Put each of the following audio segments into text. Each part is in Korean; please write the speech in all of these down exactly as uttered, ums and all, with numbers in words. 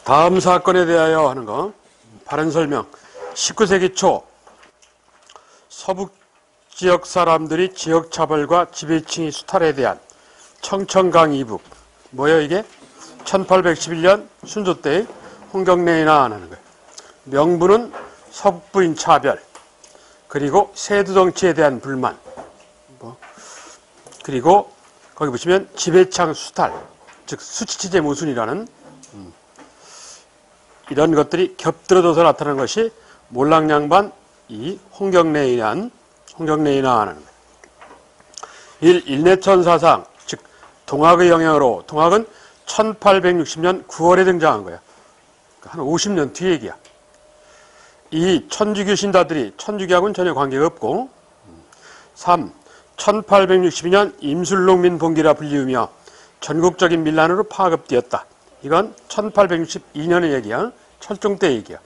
다음 사건에 대하여 하는 거 바른 설명. 십구 세기 초 서북 지역 사람들이 지역 차별과 지배층의 수탈에 대한 청천강 이북 뭐예요 이게? 천팔백십일 년 순조 때의 홍경래인안 하는 거예요. 명분은 서북부인 차별, 그리고 세두 정치에 대한 불만, 뭐 그리고 거기 보시면 지배층 수탈, 즉 수치치제 모순이라는 음, 이런 것들이 겹들어져서 나타나는 것이 몰락양반 이 홍경래인안, 홍경래인안 하는 거예요. 일, 일내천 사상, 즉 동학의 영향으로, 동학은 천팔백육십 년 구월에 등장한 거야. 한 오십 년 뒤 얘기야. 이 천주교 신다들이 천주교하고는 전혀 관계가 없고, 삼. 천팔백육십이 년 임술농민 봉기라 불리우며 전국적인 밀란으로 파급되었다. 이건 천팔백육십이 년의 얘기야. 철종 때 얘기야.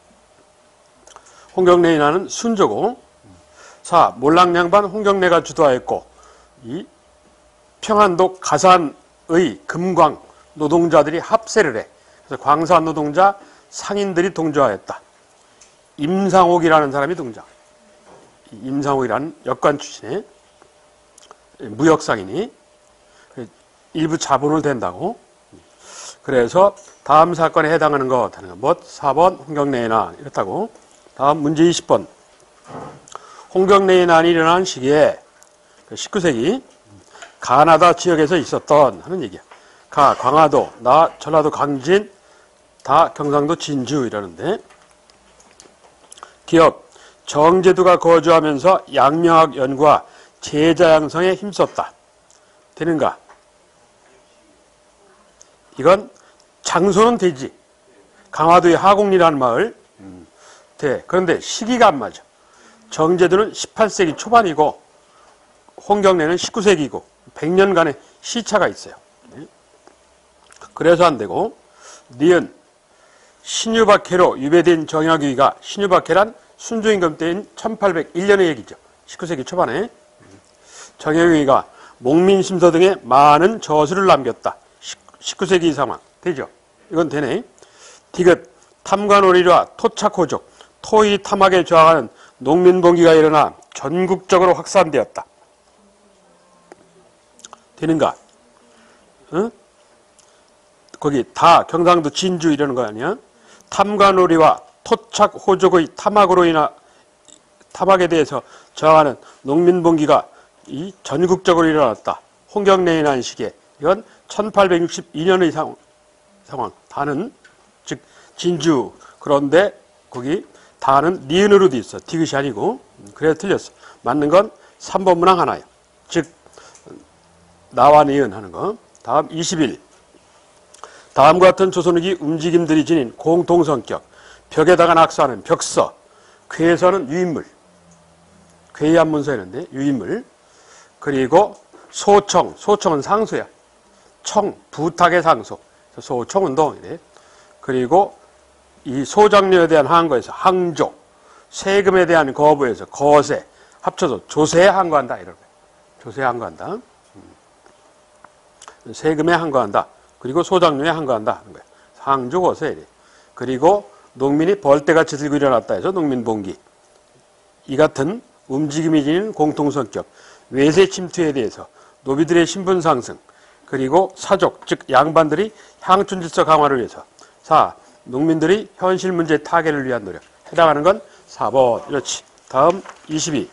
홍경래인안은 순조고, 사. 몰락양반 홍경래가 주도하였고, 이 평안도 가산의 금광 노동자들이 합세를 해. 그래서 광산 노동자 상인들이 동조하였다. 임상옥이라는 사람이 등장. 임상옥이라는 역관 출신의 무역상인이 일부 자본을 댄다고. 그래서 다음 사건에 해당하는 것 하는 것. 뭐 사 번 홍경래인안 이렇다고. 다음 문제 이십 번. 홍경래인안이 일어난 시기에 십구 세기 가나다 지역에서 있었던 하는 얘기야. 가 광화도, 나 전라도 강진, 다 경상도 진주 이러는데, 기업 정제두가 거주하면서 양명학 연구와 제자 양성에 힘썼다. 되는가? 이건 장소는 되지. 강화도의 하곡리라는 마을 음, 돼. 그런데 시기가 안 맞아. 정제두는 십팔 세기 초반이고 홍경래는 십구 세기고 백 년간의 시차가 있어요. 그래서 안 되고, 니은 신유박해로 유배된 정약위가, 신유박해란 순조임금 때인 천팔백일 년의 얘기죠. 십구 세기 초반에. 정약위가 목민심서 등에 많은 저수를 남겼다. 십구 세기 상황 되죠. 이건 되네. 디귿 탐관오리와 토착호족, 토의 탐학에 저항하는 농민봉기가 일어나 전국적으로 확산되었다. 되는가? 응? 거기 다 경상도 진주 이러는 거 아니야? 탐관오리와 토착호족의 탐학으로 인한 탐학에 대해서 저항하는 농민봉기가 이 전국적으로 일어났다. 홍경래인안 시기에. 이건 천팔백육십이 년의 상황. 상황. 다는 즉 진주. 그런데 거기 다는 니은으로 돼 있어. 디귿이 아니고. 그래서 틀렸어. 맞는 건 삼 번 문항 하나예요. 즉 나와 니은 하는 거. 다음 이십일. 다음과 같은 조선후기 움직임들이 지닌 공통성격. 벽에다가 낙서하는 벽서. 쾌서는 유인물. 괴이한 문서였는데 유인물. 그리고 소청. 소청은 상소야. 청, 부탁의 상소. 소청운동. 그리고 이 소장료에 대한 항거에서 항조. 세금에 대한 거부에서 거세. 합쳐서 조세에 항거한다. 이런 거예요. 조세에 항거한다. 세금에 항거한다. 그리고 소장료에 항거한다 하는 거예요. 항조 거세 이래. 그리고 농민이 벌떼같이 들고 일어났다 해서 농민봉기. 이 같은 움직임이 지닌 공통성격, 외세 침투에 대해서 노비들의 신분 상승, 그리고 사족, 즉 양반들이 향촌 질서 강화를 위해서. 사. 농민들이 현실 문제 타개를 위한 노력. 해당하는 건 사 번. 이렇지. 다음 이십이.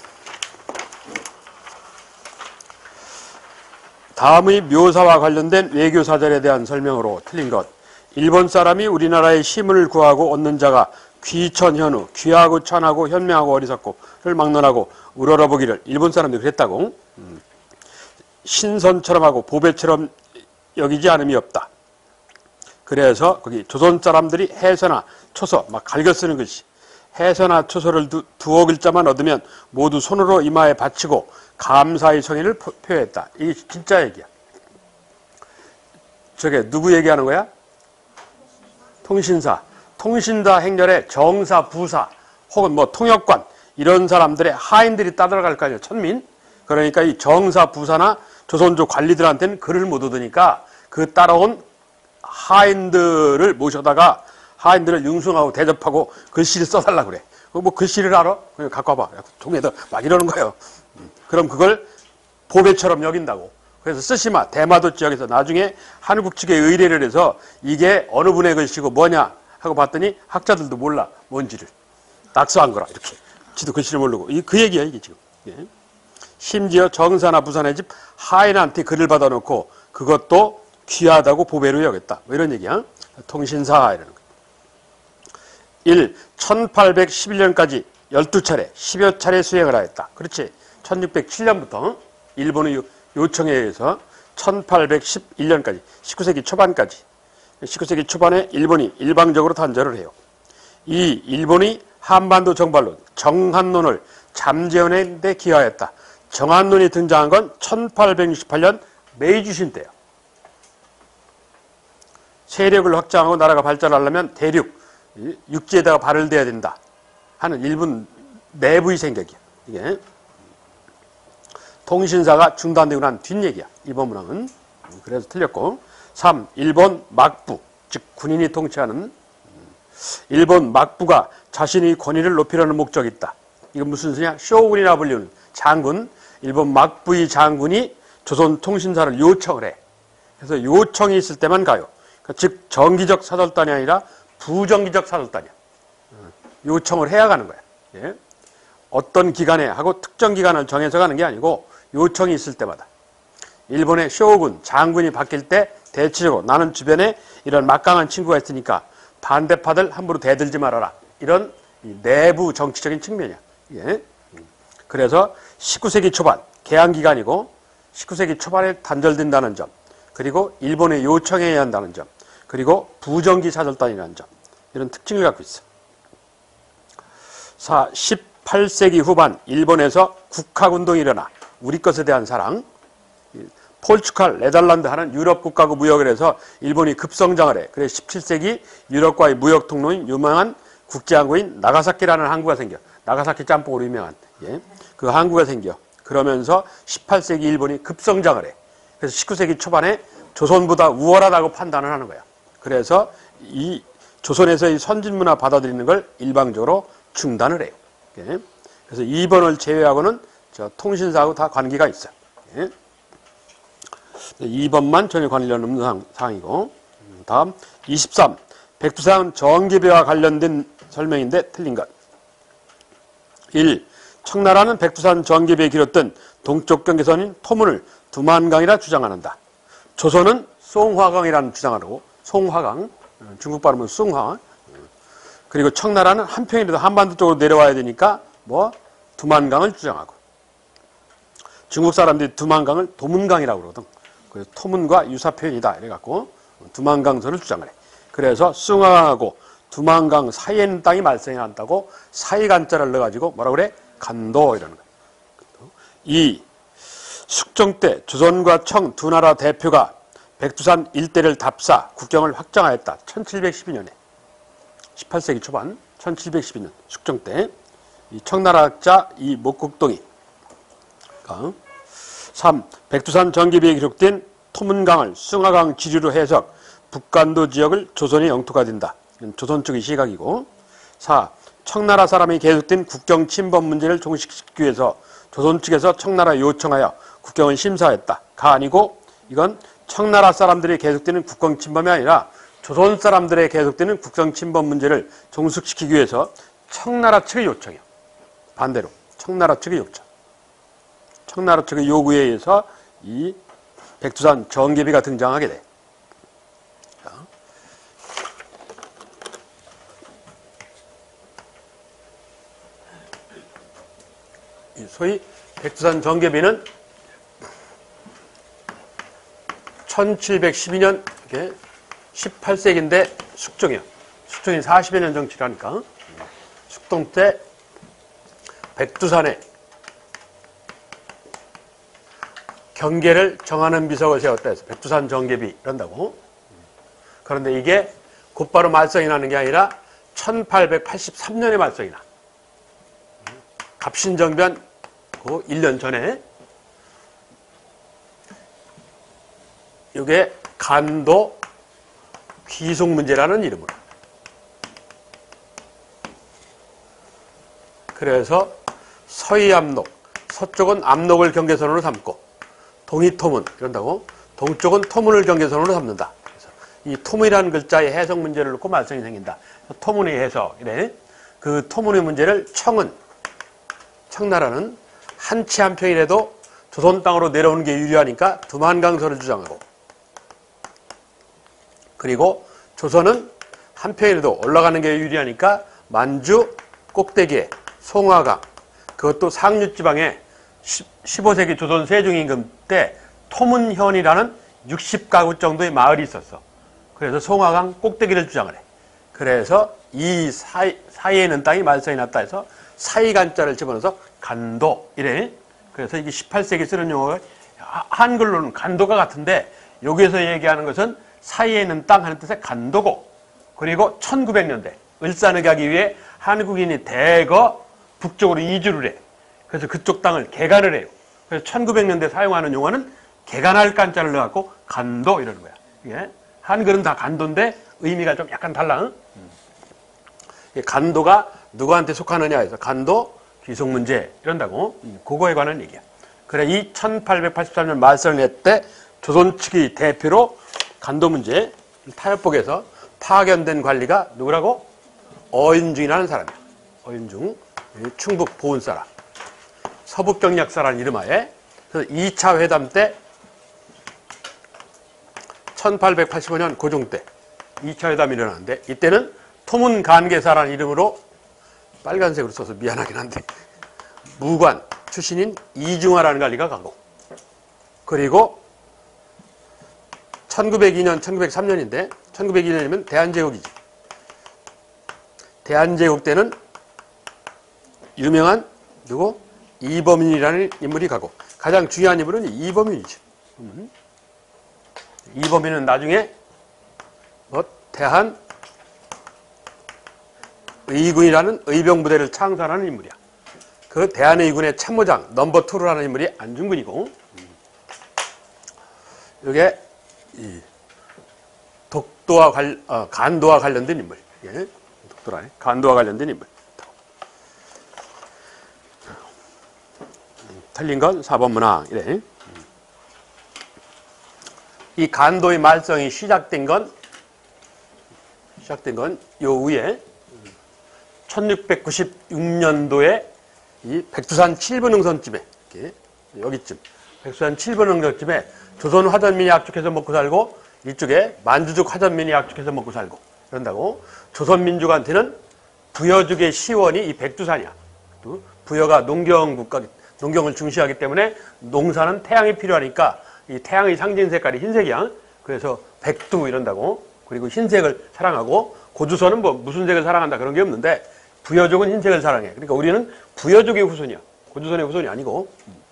다음의 묘사와 관련된 외교사절에 대한 설명으로 틀린 것. 일본 사람이 우리나라의 힘을 구하고 얻는 자가 귀천현우, 귀하고 천하고 현명하고 어리석고를 막론하고 우러러보기를. 일본 사람들이 그랬다고. 음. 신선처럼 하고 보배처럼 여기지 않음이 없다. 그래서 거기 조선 사람들이 해서나 초서 막 갈겨 쓰는 것이, 해서나 초서를 두, 두어 글자만 얻으면 모두 손으로 이마에 바치고 감사의 성의를 표했다. 이게 진짜 얘기야. 저게 누구 얘기하는 거야? 통신사. 통신사 행렬에 정사, 부사 혹은 뭐 통역관 이런 사람들의 하인들이 따라갈 거 아니야. 천민. 그러니까 이 정사, 부사나 조선조 관리들한테는 글을 못 얻으니까 그 따라온 하인들을 모셔다가 하인들을 융숭하고 대접하고 글씨를 써달라고 그래. 뭐 글씨를 알아? 그냥 갖고 와봐. 종에다 막 이러는 거예요. 그럼 그걸 보배처럼 여긴다고. 그래서 쓰시마 대마도 지역에서 나중에 한국 측에 의뢰를 해서 이게 어느 분의 글씨고 뭐냐 하고 봤더니 학자들도 몰라 뭔지를 낙서한 거라 이렇게. 지도 글씨를 모르고. 이 그 얘기야 이게 지금. 예. 심지어 정사나 부산의 집 하인한테 글을 받아놓고 그것도 귀하다고 보배로 여겼다. 뭐 이런 얘기야. 통신사 이러는 거. 일. 천팔백십일 년까지 열두 차례, 십여 차례 수행을 하였다. 그렇지. 천육백칠 년부터 일본의 요청에 의해서 천팔백십일 년까지, 십구 세기 초반까지, 십구 세기 초반에 일본이 일방적으로 단절을 해요. 이 일본이 한반도 정발론, 정한론을 잠재우는 데 기여하였다. 정한론이 등장한 건 천팔백육십팔 년 메이주신 때예요. 세력을 확장하고 나라가 발전하려면 대륙, 육지에다가 발을 대야 된다 하는 일본 내부의 생각이야. 이게 통신사가 중단되고 난 뒷얘기야. 이번 문항은. 그래서 틀렸고. 삼. 일본 막부, 즉 군인이 통치하는 일본 막부가 자신의 권위를 높이려는 목적이 있다. 이건 무슨 소리냐? 쇼군이라 불리는 장군, 일본 막부의 장군이 조선 통신사를 요청을 해. 그래서 요청이 있을 때만 가요. 그러니까 즉 정기적 사절단이 아니라 부정기적 사절단이야. 요청을 해야 가는 거야. 예? 어떤 기간에 하고 특정 기간을 정해서 가는 게 아니고 요청이 있을 때마다. 일본의 쇼군, 장군이 바뀔 때 대체적으로 나는 주변에 이런 막강한 친구가 있으니까 반대파들 함부로 대들지 말아라. 이런 내부 정치적인 측면이야. 예? 그래서 십구 세기 초반, 개항기간이고 십구 세기 초반에 단절된다는 점, 그리고 일본의 요청에 의해야 한다는 점, 그리고 부정기 사절단이라는 점, 이런 특징을 갖고 있어. 사. 십팔 세기 후반 일본에서 국학운동이 일어나 우리 것에 대한 사랑, 포르투갈, 네덜란드 하는 유럽 국가하고 무역을 해서 일본이 급성장을 해. 그래서 십칠 세기 유럽과의 무역 통로인 유명한 국제항구인 나가사키라는 항구가 생겨. 나가사키 짬뽕으로 유명한. 예. 그 항구가 생겨. 그러면서 십팔 세기 일본이 급성장을 해. 그래서 십구 세기 초반에 조선보다 우월하다고 판단을 하는 거야. 그래서 이 조선에서의 선진문화 받아들이는 걸 일방적으로 중단을 해요. 예. 그래서 이 번을 제외하고는 저 통신사하고 다 관계가 있어요. 예. 이 번만 전혀 관련 없는 사항이고. 다음 이십삼. 백두산 정계배와 관련된 설명인데 틀린 것. 일. 청나라는 백두산 정계배에 길었던 동쪽 경계선인 토문을 두만강이라 주장한다. 조선은 송화강이라는 주장하고 송화강, 중국 발음은 숭화. 그리고 청나라는 한평이라도 한반도 쪽으로 내려와야 되니까 뭐 두만강을 주장하고, 중국 사람들이 두만강을 도문강이라고 그러거든. 그래서 토문과 유사 표현이다 이래갖고 두만강선을 주장을 해. 그래서 숭화강하고 두만강 사이에 있는 땅이 말썽이 난다고 사이간자를 넣어가지고 뭐라 그래? 간도 이러는 거야. 이. 숙종 때 조선과 청 두 나라 대표가 백두산 일대를 답사 국경을 확정하였다. 천칠백십이 년에. 십팔 세기 초반 천칠백십이 년 숙종 때 이 청나라학자 이 목국동이 삼. 백두산 정계비에 기록된 토문강을 숭화강 지류로 해석, 북간도 지역을 조선의 영토가 된다. 이건 조선 쪽의 시각이고. 사. 청나라 사람이 계속된 국경 침범 문제를 종식시키기 위해서 조선 측에서 청나라 요청하여 국경을 심사했다. 가 아니고 이건 청나라 사람들이 계속되는 국경 침범이 아니라 조선 사람들의 계속되는 국경 침범 문제를 종식시키기 위해서 청나라 측의 요청이요. 반대로 청나라 측의 요청. 청나라 측의 요구에 의해서 이 백두산 정계비가 등장하게 돼. 소위 백두산 정계비는 천칠백십이 년 십팔 세기인데 숙종이요. 숙종이 사십여 년 정치라니까. 숙종 때 백두산에 경계를 정하는 비석을 세웠다 해서 백두산 정계비 이런다고. 그런데 이게 곧바로 말썽이 나는 게 아니라 천팔백팔십삼 년에 말썽이 나. 갑신정변 그 일 년 전에 이게 간도 귀속문제라는 이름으로. 그래서 서해압록, 서쪽은 압록을 경계선으로 삼고 동이토문 이런다고, 동쪽은 토문을 경계선으로 삼는다. 그래서 이 토문이라는 글자의 해석 문제를 놓고 말썽이 생긴다. 토문의 해석, 이래. 그 토문의 문제를 청은, 청나라는 한치 한 평이라도 조선 땅으로 내려오는 게 유리하니까 두만강서를 주장하고, 그리고 조선은 한 평이라도 올라가는 게 유리하니까 만주 꼭대기에 송화강, 그것도 상류지방에 십오 세기 조선 세종임금 때 토문현이라는 육십 가구 정도의 마을이 있었어. 그래서 송화강 꼭대기를 주장을 해. 그래서 이 사이, 사이에 있는 땅이 말썽이 났다 해서 사이간자를 집어넣어서 간도 이래. 그래서 이게 십팔 세기 쓰는 용어가 한글로는 간도가 같은데 여기에서 얘기하는 것은 사이에 있는 땅 하는 뜻의 간도고, 그리고 천구백 년대 을사늑 하기 위해 한국인이 대거 북쪽으로 이주를 해. 그래서 그쪽 땅을 개간을 해요. 그래서 천구백 년대 사용하는 용어는 개간할 간자를 넣어갖고 간도 이러는 거야. 예? 한글은 다 간도인데 의미가 좀 약간 달라. 응? 음. 간도가 누구한테 속하느냐 해서 간도 귀속문제 이런다고. 음. 그거에 관한 얘기야. 그래, 이 천팔백팔십삼 년 말썽을 때 조선 측의 대표로 간도 문제 타협복에서 파견된 관리가 누구라고? 어윤중이라는 사람이야. 어윤중, 충북 보은 사람, 서북경략사라는 이름하에. 그래서 이 차 회담 때 천팔백팔십오 년 고종 때 이 차 회담이 일어나는데, 이때는 토문간계사라는 이름으로 빨간색으로 써서 미안하긴 한데 무관 출신인 이중화라는 관리가 가고, 그리고 천구백이 년, 천구백삼 년인데 천구백이 년이면 대한제국이지. 대한제국 때는 유명한 누구? 이범인이라는 인물이 가고, 가장 중요한 인물은 이범인이지. 음. 이범인은 나중에 뭐 대한 의군이라는 의병부대를 창설하는 인물이야. 그 대한의군의 참모장 넘버 투를 하는 인물이 안중근이고, 이게 이 독도와 관, 어, 간도와 관련된 인물. 예? 독도라네. 간도와 관련된 인물. 틀린 건 사 번 문항. 이래. 이 간도의 말썽이 시작된 건, 시작된 건 요 위에 천육백구십육 년도에 이 백두산 칠 번 능선쯤에, 이렇게 여기쯤, 백두산 칠 번 능선쯤에 조선 화전민이 압축해서 먹고 살고, 이쪽에 만주족 화전민이 압축해서 먹고 살고, 그런다고. 조선 민족한테는 부여족의 시원이 이 백두산이야. 또 부여가 농경 국가, 농경을 중시하기 때문에 농사는 태양이 필요하니까 이 태양의 상징 색깔이 흰색이야. 그래서 백두 이런다고. 그리고 흰색을 사랑하고, 고조선은 뭐 무슨 색을 사랑한다 그런 게 없는데 부여족은 흰색을 사랑해. 그러니까 우리는 부여족의 후손이야. 고조선의 후손이 아니고.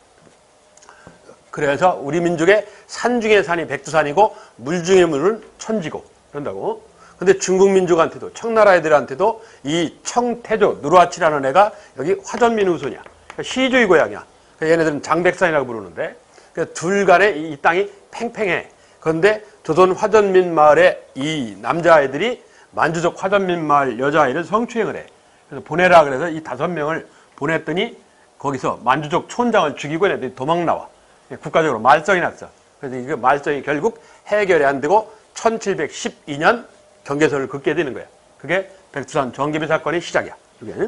그래서 우리 민족의 산 중의 산이 백두산이고 물 중의 물은 천지고 그런다고. 근데 중국 민족한테도, 청나라 애들한테도 이 청태조 누르하치라는 애가 여기 화전민 후손이야. 그러니까 시주의 고향이야. 그러니까 얘네들은 장백산이라고 부르는데, 그러니까 둘 간에 이 땅이 팽팽해. 그런데 조선 화전민 마을에 이 남자아이들이 만주족 화전민 마을 여자아이를 성추행을 해. 그래서 보내라 그래서 이 다섯 명을 보냈더니 거기서 만주족 촌장을 죽이고 애들이 도망 나와. 국가적으로 말썽이 났어. 그래서 이 말썽이 결국 해결이 안 되고 천칠백십이 년 경계선을 긋게 되는 거야. 그게 백두산 정계비 사건의 시작이야. 이게.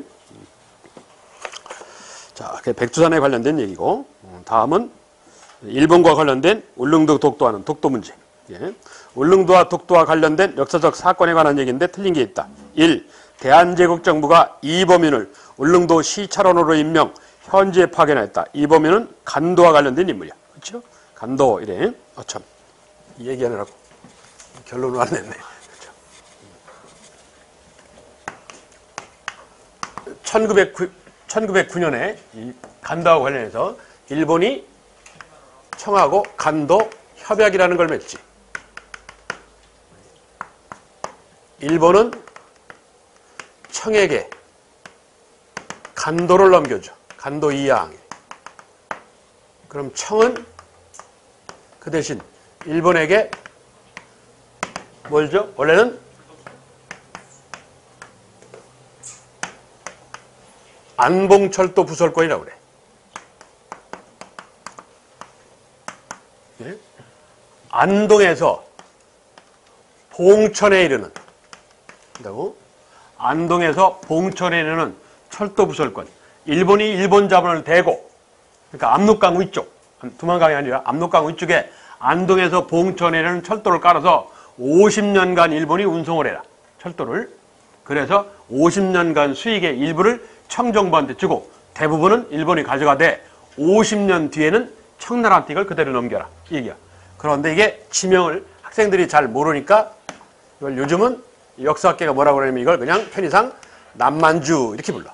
자, 그게 백두산에 관련된 얘기고, 다음은 일본과 관련된 울릉도 독도하는 독도 문제. 예. 울릉도와 독도와 관련된 역사적 사건에 관한 얘기인데 틀린 게 있다. 일. 대한제국 정부가 이범인을 울릉도 시찰원으로 임명, 현지에 파견했다. 이범인은 간도와 관련된 인물이야. 그렇죠? 간도 이래. 아, 참. 이 얘기하느라고 결론을 안 냈네. 그렇죠? 천구백구, 천구백구 년에 이 간도와 관련해서 일본이 청하고 간도 협약이라는 걸 맺지. 일본은 청에게 간도를 넘겨줘. 간도 이항. 그럼 청은 그 대신 일본에게 뭘죠? 원래는 안봉철도 부설권이라고 그래. 예? 안동에서 봉천에 이르는 된다고? 안동에서 봉천에 이르는 철도 부설권. 일본이 일본 자본을 대고, 그러니까 압록강 위쪽, 두만강이 아니라 압록강 위쪽에 안동에서 봉천에 이르는 철도를 깔아서 오십 년간 일본이 운송을 해라. 철도를. 그래서 오십 년간 수익의 일부를 청정부한테 주고 대부분은 일본이 가져가되 오십 년 뒤에는 청나라한테 이걸 그대로 넘겨라. 이 얘기야. 그런데 이게 지명을 학생들이 잘 모르니까 이걸 요즘은 역사학계가 뭐라고 그러냐면 이걸 그냥 편의상 남만주 이렇게 불러.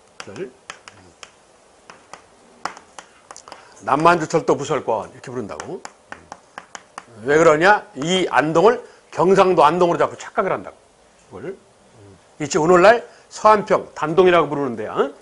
남만주 철도 부설권 이렇게 부른다고. 왜 그러냐? 이 안동을 경상도 안동으로 자꾸 착각을 한다고. 이걸. 이제 오늘날 서안평 단동이라고 부르는데요. 응?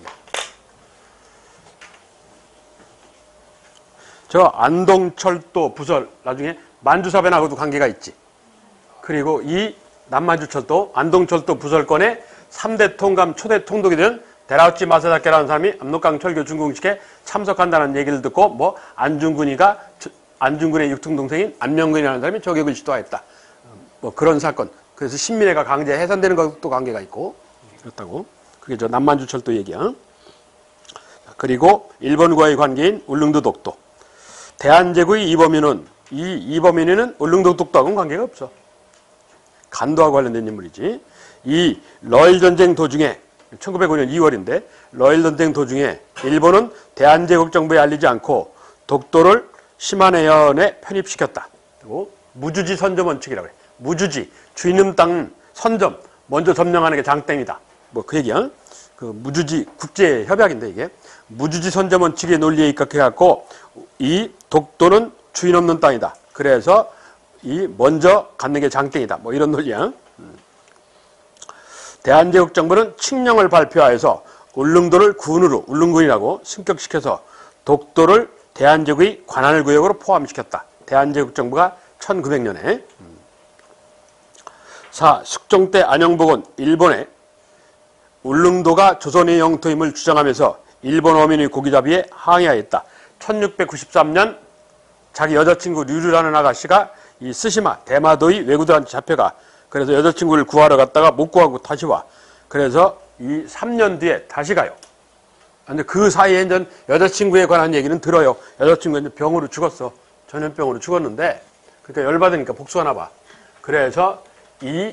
저 안동철도 부설 나중에 만주사변하고도 관계가 있지. 그리고 이 남만주철도 안동철도 부설권의 삼 대 통감 초대 통독이 된 데라우치 마사다케라는 사람이 압록강 철교 준공식에 참석한다는 얘기를 듣고 뭐 안중근이가 안중근의 육퉁동생인 안명근이라는 사람이 저격을 시도했다. 뭐 그런 사건. 그래서 신민회가 강제 해산되는 것도 관계가 있고 그렇다고. 그게 저 남만주철도 얘기야. 그리고 일본과의 관계인 울릉도 독도. 대한제국의 이범인은 이 이범인은 울릉도 독도하고는 관계가 없어. 간도하고 관련된 인물이지. 이 러일 전쟁 도중에 천구백오 년 이월인데 러일 전쟁 도중에 일본은 대한제국 정부에 알리지 않고 독도를 시마네현에 편입시켰다. 그리고 무주지 선점 원칙이라고 해. 무주지 주인님 땅 선점 먼저 점령하는 게 장땡이다. 뭐 그 얘기야. 그 무주지 국제 협약인데 이게 무주지 선점 원칙의 논리에 입각해갖고 이 독도는 주인 없는 땅이다. 그래서 이 먼저 갖는 게 장땡이다. 뭐 이런 논리야. 대한제국 정부는 칙령을 발표하여서 울릉도를 군으로 울릉군이라고 승격시켜서 독도를 대한제국의 관할구역으로 포함시켰다. 대한제국 정부가 천구백 년에. 사. 숙종 때 안영복은 일본에 울릉도가 조선의 영토임을 주장하면서 일본 어민의 고기잡이에 항의하였다. 천육백구십삼 년 자기 여자친구 류류라는 아가씨가 이 스시마 대마도의 왜구들한테 잡혀가. 그래서 여자친구를 구하러 갔다가 못 구하고 다시 와. 그래서 이 삼 년 뒤에 다시 가요. 근데 그 사이에 이제 여자친구에 관한 얘기는 들어요. 여자친구가 이제 병으로 죽었어. 전염병으로 죽었는데 그러니까 열받으니까 복수하나 봐. 그래서 이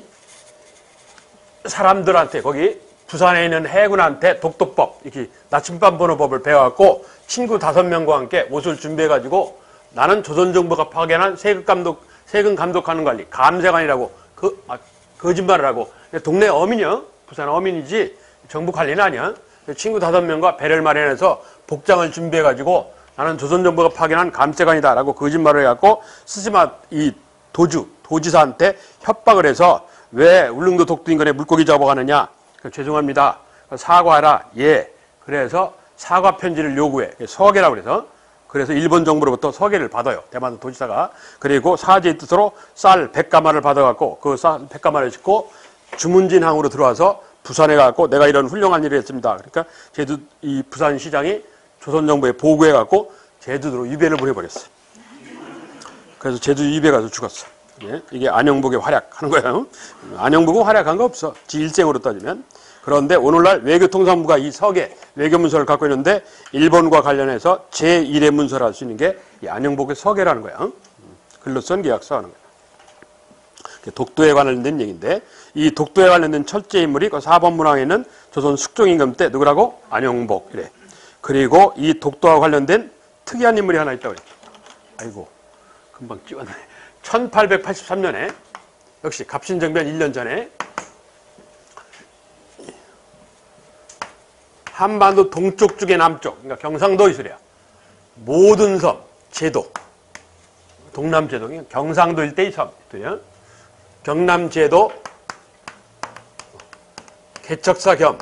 사람들한테 거기 부산에 있는 해군한테 독도법 이렇게 나침반 번호법을 배워갖고 친구 다섯 명과 함께 옷을 준비해가지고 나는 조선정부가 파견한 세금 감독 세금 감독하는 관리 감세관이라고 그 아, 거짓말을 하고 동네 어민이야. 부산 어민이지 정부 관리는 아니야. 친구 다섯 명과 배를 마련해서 복장을 준비해가지고 나는 조선정부가 파견한 감세관이다라고 거짓말을 해갖고 스시마 이 도주 도지사한테 협박을 해서 왜 울릉도 독도 인근에 물고기 잡아가느냐. 죄송합니다. 사과하라. 예. 그래서 사과 편지를 요구해. 서계라고 그래서. 그래서 일본 정부로부터 서계를 받아요. 대만 도지사가. 그리고 사죄의 뜻으로 쌀 백 가마를 받아갖고 그 쌀 백 가마를 싣고 주문진항으로 들어와서 부산에 가갖고 내가 이런 훌륭한 일을 했습니다. 그러니까 제주 이 부산시장이 조선정부에 보고해갖고 제주도로 유배를 보내버렸어요. 그래서 제주 유배 가서 죽었어. 예? 이게 안영복의 활약하는 거예요. 안영복은 활약한 거 없어. 지 일생으로 따지면. 그런데 오늘날 외교통상부가 이 서계 외교문서를 갖고 있는데 일본과 관련해서 제일의 문서를 할 수 있는 게 이 안영복의 서계라는 거야. 글로 쓴 계약서 하는 거야. 독도에 관련된 얘기인데 이 독도에 관련된 첫째 인물이 그 사 번 문항에 있는 조선 숙종임금 때 누구라고? 안영복. 이래. 그리고 이 독도와 관련된 특이한 인물이 하나 있다고 그래. 아이고 금방 찍었네. 천팔백팔십삼 년에 역시 갑신정변 일 년 전에 한반도 동쪽 쪽의 남쪽, 그러니까 경상도 이슬이야. 모든 섬, 제도, 동남제도, 경상도 일대의 섬, 경남제도, 개척사 겸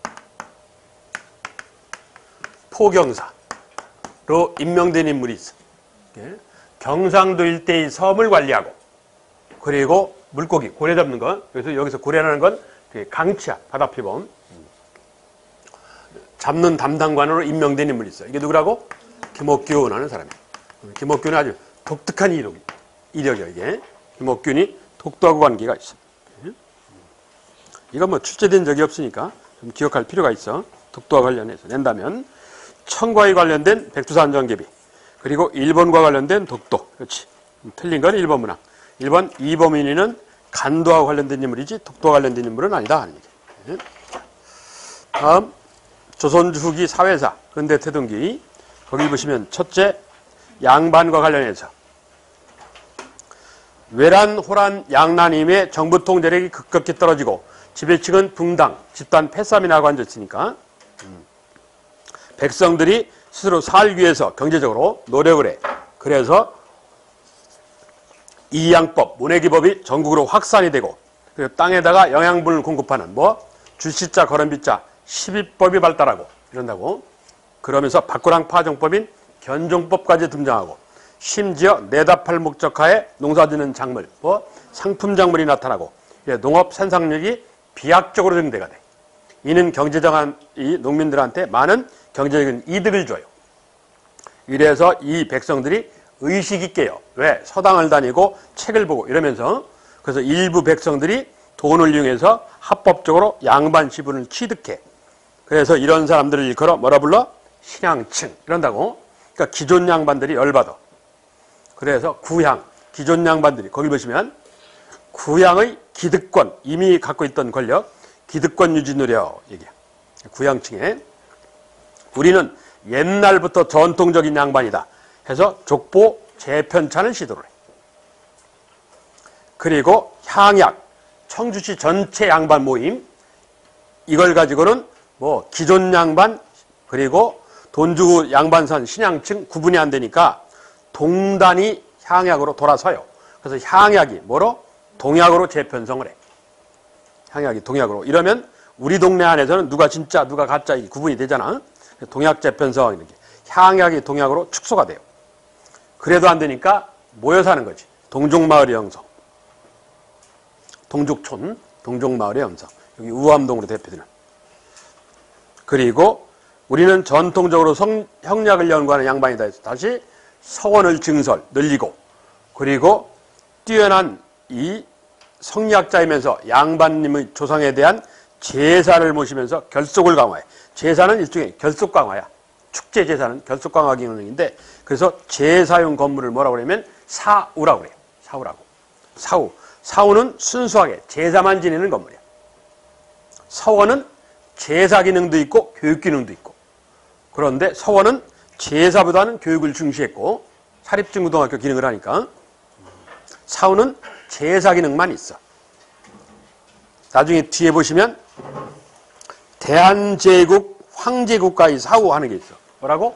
포경사로 임명된 인물이 있어. 경상도 일대의 섬을 관리하고 그리고 물고기, 고래 잡는 거. 그래서 여기서 고래라는 건 강치야, 바다표범. 잡는 담당관으로 임명된 인물이 있어. 이게 누구라고? 김옥균이라는 사람이야. 김옥균은 아주 독특한 이력, 이력이야, 이게. 김옥균이 독도하고 관계가 있어. 이건 뭐 출제된 적이 없으니까 좀 기억할 필요가 있어. 독도와 관련해서 낸다면 청과에 관련된 백두산 전개비, 그리고 일본과 관련된 독도. 그렇지. 틀린 건 일 번 문항. 일 번 이범인이는 간도와 관련된 인물이지 독도와 관련된 인물은 아니다 하는 얘기. 다음 조선 후기 사회사 근대 태동기. 거기 보시면 첫째 양반과 관련해서 외란, 호란, 양난임의 정부 통제력이 급격히 떨어지고 지배층은 붕당, 집단 패싸움이 나고 앉았으니까 음. 백성들이 스스로 살기 위해서 경제적으로 노력을 해. 그래서 이양법, 모내기법이 전국으로 확산이 되고 그리고 땅에다가 영양분을 공급하는 뭐 주시자, 거름비자, 십이법이 발달하고 이런다고. 그러면서 박구랑 파종법인 견종법까지 등장하고 심지어 내다팔 목적하에 농사짓는 작물, 뭐 상품 작물이 나타나고 농업 생산력이 비약적으로 증대가 돼. 이는 경제적인 이 농민들한테 많은 경제적인 이득을 줘요. 이래서 이 백성들이 의식 있게요. 왜? 서당을 다니고 책을 보고 이러면서 그래서 일부 백성들이 돈을 이용해서 합법적으로 양반 지분을 취득해. 그래서 이런 사람들을 일컬어 뭐라 불러? 신양층 이런다고. 그러니까 기존 양반들이 열받아. 그래서 구향, 기존 양반들이 거기 보시면 구향의 기득권, 이미 갖고 있던 권력, 기득권 유지 누려 얘기야. 구향층에 우리는 옛날부터 전통적인 양반이다 해서 족보 재편찬을 시도를 해. 그리고 향약, 청주시 전체 양반 모임 이걸 가지고는 뭐 기존 양반 그리고 돈 주고 양반선 신양층 구분이 안 되니까 동단이 향약으로 돌아서요. 그래서 향약이 뭐로? 동약으로 재편성을 해. 향약이 동약으로. 이러면 우리 동네 안에서는 누가 진짜 누가 가짜 이 구분이 되잖아. 동약 재편성 이렇게. 향약이 동약으로 축소가 돼요. 그래도 안 되니까 모여 사는 거지. 동족마을의 형성. 동족촌, 동족마을의 형성. 여기 우암동으로 대표되는. 그리고 우리는 전통적으로 성, 형약을 연구하는 양반이다 해서 다시 서원을 증설, 늘리고 그리고 뛰어난 이 성리학자이면서 양반님의 조상에 대한 제사를 모시면서 결속을 강화해. 제사는 일종의 결속 강화야. 축제 제사는 결속 강화 기능인데 그래서 제사용 건물을 뭐라고 그러냐면 사우라고 그래요. 사우라고. 사우. 사우는 순수하게 제사만 지내는 건물이야. 서원은 제사 기능도 있고 교육 기능도 있고. 그런데 서원은 제사보다는 교육을 중시했고 사립중고등학교 기능을 하니까 사우는 제사 기능만 있어. 나중에 뒤에 보시면 대한제국 황제국가의 사후 하는 게 있어. 뭐라고?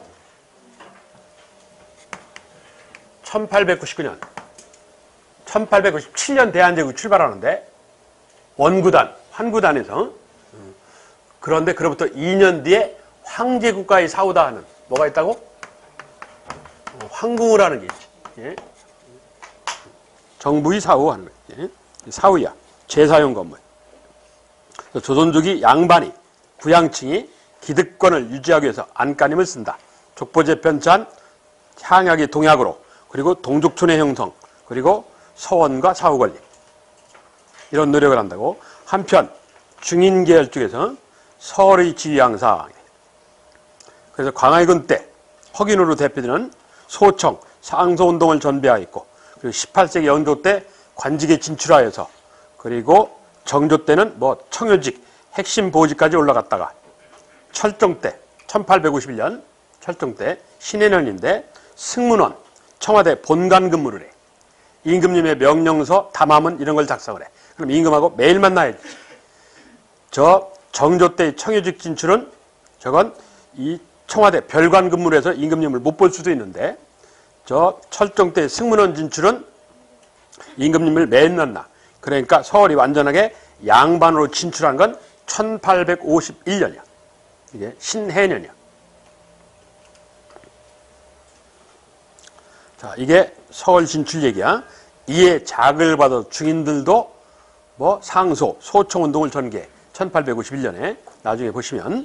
천팔백구십구 년 천팔백구십칠 년 대한제국 출발하는데 원구단, 환구단에서 그런데 그로부터 이 년 뒤에 황제국가의 사후다 하는 뭐가 있다고? 황궁을 하는 게 있지. 예? 정부의 사후 하는 거지. 예? 사후야. 제사용 건물. 조선족이 양반이 구양층이 기득권을 유지하기 위해서 안간힘을 쓴다. 족보제 편찬, 향약이 동약으로 그리고 동족촌의 형성 그리고 서원과 사후 관리 이런 노력을 한다고. 한편 중인계열 쪽에서 서울의 지휘양사 그래서 광해군 때 허균으로 대표되는 소청, 상소운동을 전배하였고 그리고 십팔 세기 영조 때 관직에 진출하여서 그리고 정조 때는 뭐 청요직, 핵심 보직까지 올라갔다가 철종 때 천팔백오십일 년 철종 때 신해년인데 승문원, 청와대 본관 근무를 해. 임금님의 명령서, 담화문 이런 걸 작성을 해. 그럼 임금하고 매일 만나야지. 저 정조 때의 청요직 진출은 저건 이 청와대 별관 근무를 해서 임금님을 못 볼 수도 있는데 저 철종 때 승문원 진출은 임금님을 매일 만나. 그러니까 서울이 완전하게 양반으로 진출한 건 천팔백오십일 년이야. 이게 신해년이야. 자, 이게 서울 진출 얘기야. 이에 작을 받아 중인들도 뭐 상소, 소총운동을 전개. 천팔백오십일 년에 나중에 보시면.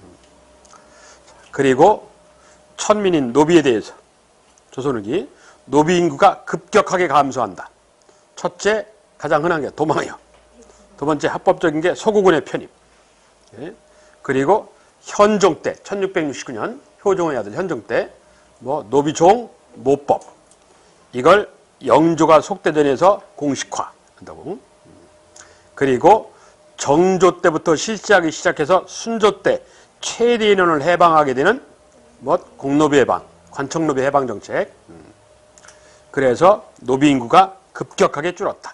그리고 천민인 노비에 대해서 조선후기 노비 인구가 급격하게 감소한다. 첫째, 가장 흔한 게 도망이요. 두 번째, 합법적인 게 소구군의 편입. 예. 그리고 현종 때, 천육백육십구 년 효종의 아들 현종 때 뭐 노비종 모법, 이걸 영조가 속대전에서 공식화한다고. 그리고 정조 때부터 실시하기 시작해서 순조 때 최대 인원을 해방하게 되는 뭐 공노비 해방, 관청노비 해방 정책. 그래서 노비 인구가 급격하게 줄었다.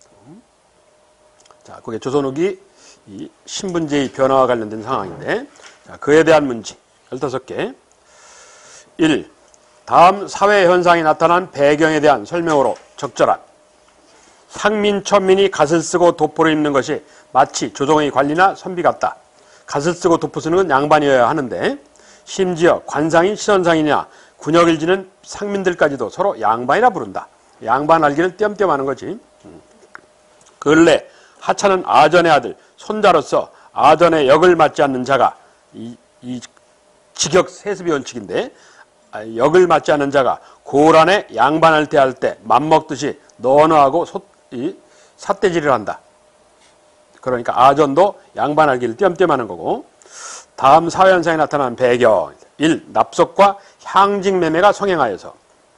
자, 그게 조선 후기 이 신분제의 변화와 관련된 상황인데, 자, 그에 대한 문제 열다섯 개. 일. 다음 사회 현상이 나타난 배경에 대한 설명으로 적절한. 상민, 천민이 갓을 쓰고 도포를 입는 것이 마치 조정의 관리나 선비 같다. 갓을 쓰고 도포 쓰는 건 양반이어야 하는데, 심지어 관상인 시선상이냐 군역을 지는 상민들까지도 서로 양반이라 부른다. 양반 알기는 띄엄띄엄 하는 거지. 근래 하차는 아전의 아들, 손자로서 아전의 역을 맡지 않는 자가, 이, 이 직역 세습의 원칙인데, 역을 맡지 않는 자가 고란에 양반을 대할 때 맘먹듯이 너너하고 소, 이, 삿대질을 한다. 그러니까 아전도 양반 알기를 띄엄띄엄 하는 거고. 다음 사회현상에 나타나는 배경. 일. 납속과 향직매매가 성행하여서.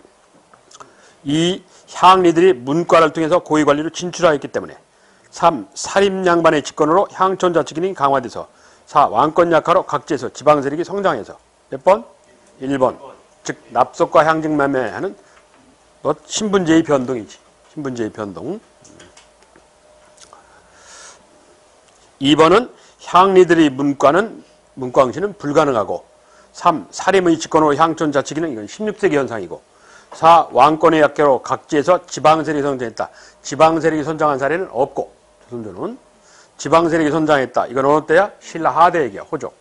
이 향리들이 문과를 통해서 고위관리로 진출하였기 때문에. 삼. 사립양반의 집권으로 향촌자치기능이 강화돼서. 사. 왕권 약화로 각지에서 지방세력이 성장해서. 몇 번? 일 번. 즉 납속과 향직매매하는 뭐 신분제의 변동이지. 신분제의 변동. 이 번은 향리들의 문과는 문과응시는 불가능하고. 삼. 사림의 집권으로 향촌자치기는 이건 십육 세기 현상이고. 사. 왕권의 약계로 각지에서 지방세력이 성장했다. 지방세력이 성장한 사례는 없고, 조선조는 지방세력이 성장했다. 이건 어느 때야? 신라 하대 얘기야. 호조.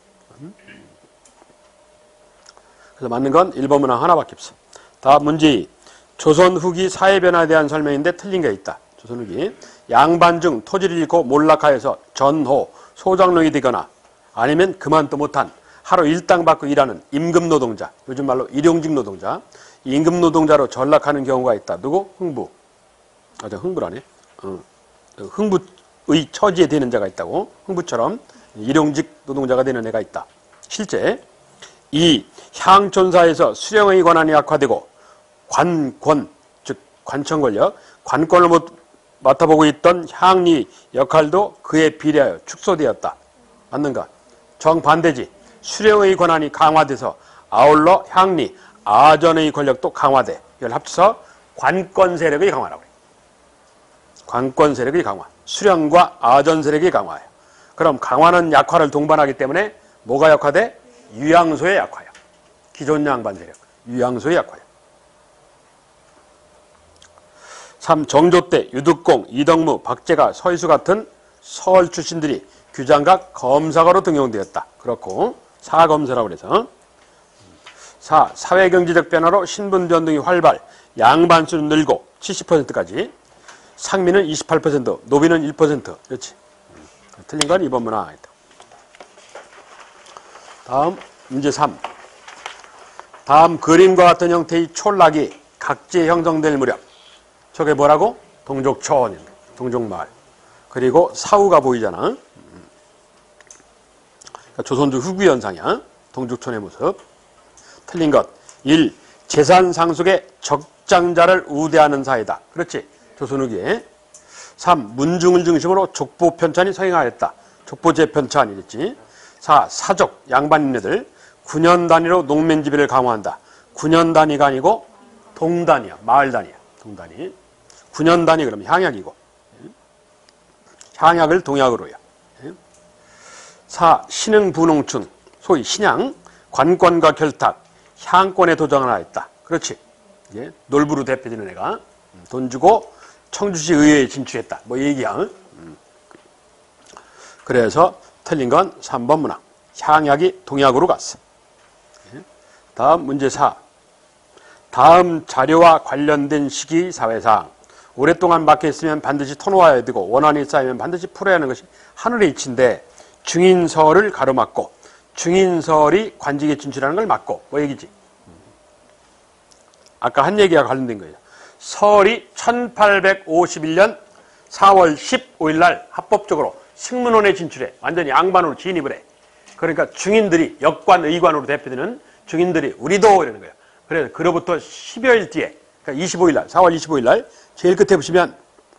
그래서 맞는 건 일 번 문항 하나밖에 없어. 다음 문제 이. 조선 후기 사회 변화에 대한 설명인데 틀린 게 있다. 조선 후기 양반 중 토지를 잃고 몰락하여서 전호, 소장농이 되거나 아니면 그만도 못한 하루 일당 받고 일하는 임금 노동자, 요즘 말로 일용직 노동자, 임금 노동자로 전락하는 경우가 있다. 누구? 흥부. 아, 저 흥부라네. 어. 흥부의 처지에 되는 자가 있다고. 흥부처럼 일용직 노동자가 되는 애가 있다. 실제 이. 향촌사에서 수령의 권한이 약화되고 관권, 즉 관청 권력, 관권을 못 맡아보고 있던 향리 역할도 그에 비례하여 축소되었다. 맞는가? 정반대지. 수령의 권한이 강화돼서 아울러 향리, 아전의 권력도 강화돼. 이걸 합쳐서 관권 세력의 강화라고 해요. 관권 세력의 강화. 수령과 아전 세력의 강화예요. 그럼 강화는 약화를 동반하기 때문에 뭐가 약화돼? 유양소의 약화야. 기존 양반 세력. 유양소의 약화야. 삼. 정조 때 유득공, 이덕무, 박제가, 서희수 같은 서울 출신들이 규장각 검사가로 등용되었다. 그렇고 사검사라고 그래서. 사. 사회경제적 변화로 신분 변동이 활발, 양반 수는 늘고 칠십 퍼센트까지, 상민은 이십팔 퍼센트, 노비는 일 퍼센트. 그렇지. 틀린 건 이 번 문항. 다음 문제 삼. 다음 그림과 같은 형태의 촌락이 각지에 형성될 무렵. 저게 뭐라고? 동족촌, 동족마을. 그리고 사후가 보이잖아. 그러니까 조선조 후기 현상이야. 동족촌의 모습. 틀린 것. 일. 재산 상속의 적장자를 우대하는 사회다. 그렇지. 조선 후기에. 삼. 문중을 중심으로 족보 편찬이 성행하였다. 족보제 편찬이랬지. 사. 사족, 양반인네들 구 년 단위로 농민 지배를 강화한다. 구 년 단위가 아니고 동 단위야. 마을 단위야. 동 단위. 구 년 단위 그러면 향약이고. 향약을 동약으로요. 사. 신흥 부농춘, 소위 신양, 관권과 결탁, 향권에 도전을 하였다. 그렇지. 예? 놀부로 대표되는 애가 돈 주고 청주시 의회에 진출했다. 뭐 얘기야. 그래서 틀린 건 삼 번 문항. 향약이 동약으로 갔어. 다음 문제 사. 다음 자료와 관련된 시기 사회상. 오랫동안 막혀 있으면 반드시 터놓아야 되고 원한이 쌓이면 반드시 풀어야 하는 것이 하늘의 이치인데 증인설을 가로막고 증인설이 관직에 진출하는 걸 막고 뭐 얘기지? 아까 한 얘기와 관련된 거예요. 설이 천팔백오십일 년 사월 십오일 날 합법적으로 식문원에 진출해 완전히 양반으로 진입을 해. 그러니까 증인들이 역관, 의관으로 대표되는 증인들이 우리도 이러는 거예요. 그래서 그로부터 십여일 뒤에 그러니까 이십오일 날 사월 이십오일 날 제일 끝에 보시면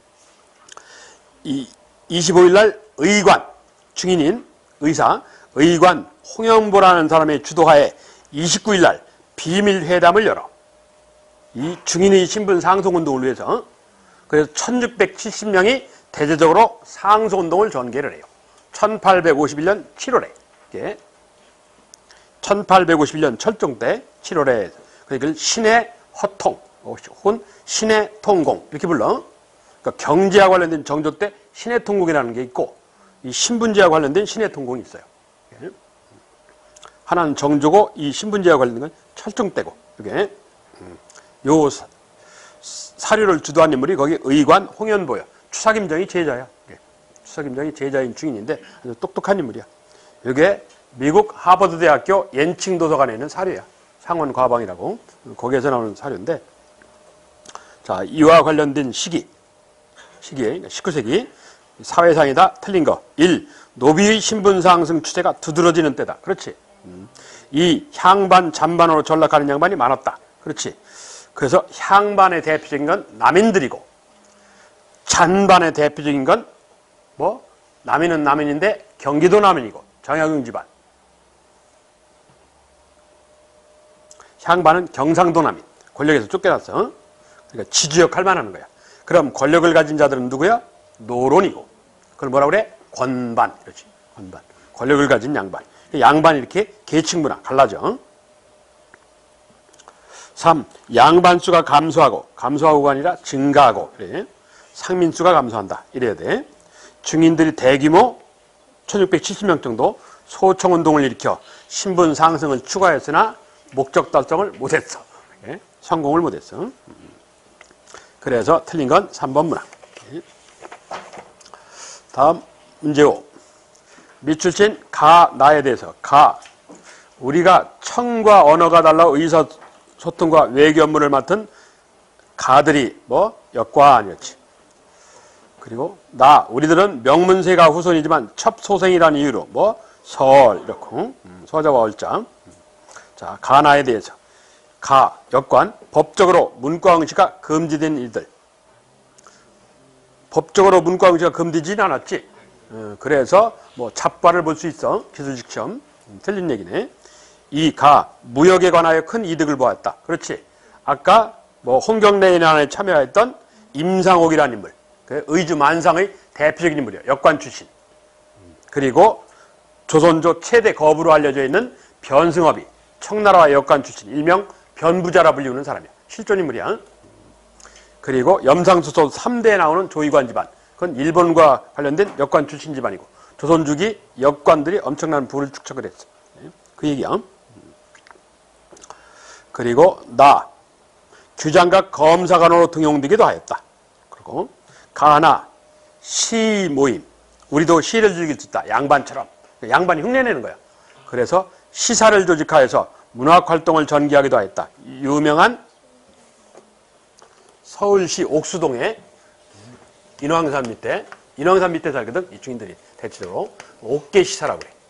이 이십오일 날 의관, 증인인 의사, 의관 홍연보라는 사람의 주도하에 이십구일 날 비밀회담을 열어. 이 증인의 신분 상속운동을 위해서 그래서 천육백칠십 명이 대대적으로 상속운동을 전개를 해요. 천팔백오십일 년 칠월에 예. 천팔백오십일 년 철종 때 칠월에 그걸 신의 허통 혹은 신의 통공 이렇게 불러. 그러니까 경제와 관련된 정조 때 신의 통공이라는 게 있고 이 신분제와 관련된 신의 통공이 있어요. 예. 하나는 정조고 이 신분제와 관련된 건 철종 때고 이게 요 사, 사료를 주도한 인물이 거기 의관 홍연보야. 추사김정이 제자야. 예. 추사김정이 제자인 증인인데 아주 똑똑한 인물이야. 이게 미국 하버드 대학교 옌칭 도서관에 있는 사료야. 상원 과방이라고 거기에서 나오는 사료인데 자 이와 관련된 시기 시기에 십구 세기 사회상이다 틀린 거 일. 노비의 신분 상승 추세가 두드러지는 때다. 그렇지. 음. 이 향반 잔반으로 전락하는 양반이 많았다. 그렇지. 그래서 향반의 대표적인 건 남인들이고 잔반의 대표적인 건 뭐 남인은 남인인데 경기도 남인이고 정약용 집안. 향반은 경상도 남인. 권력에서 쫓겨났어. 그러니까 지주 역할만 하는 거야. 그럼 권력을 가진 자들은 누구야? 노론이고. 그걸 뭐라 그래? 권반. 그렇지. 권반. 권력을 가진 양반. 양반이 이렇게 계층문화 갈라져. 삼. 양반수가 감소하고 감소하고가 아니라 증가하고 그래. 상민수가 감소한다. 이래야 돼. 증인들이 대규모 천육백칠십 명 정도 소청운동을 일으켜 신분 상승을 추구했으나 목적 달성을 못했어. 예? 성공을 못했어. 그래서 틀린 건 삼 번 문항. 예? 다음 문제 오. 밑줄친 가, 나에 대해서 가. 우리가 청과 언어가 달라 의사소통과 외교 업무를 맡은 가들이 뭐 역관이었지. 그리고 나. 우리들은 명문세가 후손이지만 첩소생이라는 이유로 뭐 설 이렇고 음, 서자와 얼자. 자, 가나에 대해서 가, 역관, 법적으로 문과응시가 금지된 일들. 법적으로 문과응시가 금지진 않았지. 어, 그래서 뭐 잡과를 볼 수 있어. 기술직 시험. 음, 틀린 얘기네. 이 가, 무역에 관하여 큰 이득을 보았다. 그렇지. 아까 뭐 홍경래인안에 참여했던 임상옥이라는 인물. 그 의주 만상의 대표적인 인물이야. 역관 출신. 그리고 조선조 최대 거부로 알려져 있는 변승업이 청나라와 역관 출신, 일명 변부자라 불리우는 사람이야. 실존 인물이야. 그리고 염상수소 삼 대에 나오는 조위관 집안. 그건 일본과 관련된 역관 출신 집안이고 조선주기 역관들이 엄청난 부를 축적을 했어. 그 얘기야. 그리고 나. 규장각 검사관으로 등용되기도 하였다. 그리고 가나. 시 모임. 우리도 시를 즐길 수 있다. 양반처럼. 양반이 흉내내는 거야. 그래서 시사를 조직하여서 문학활동을 전개하기도 하였다. 유명한 서울시 옥수동에 인왕산 밑에, 인왕산 밑에 살거든. 이 중인들이 대체적으로 옥계시사라고 그래.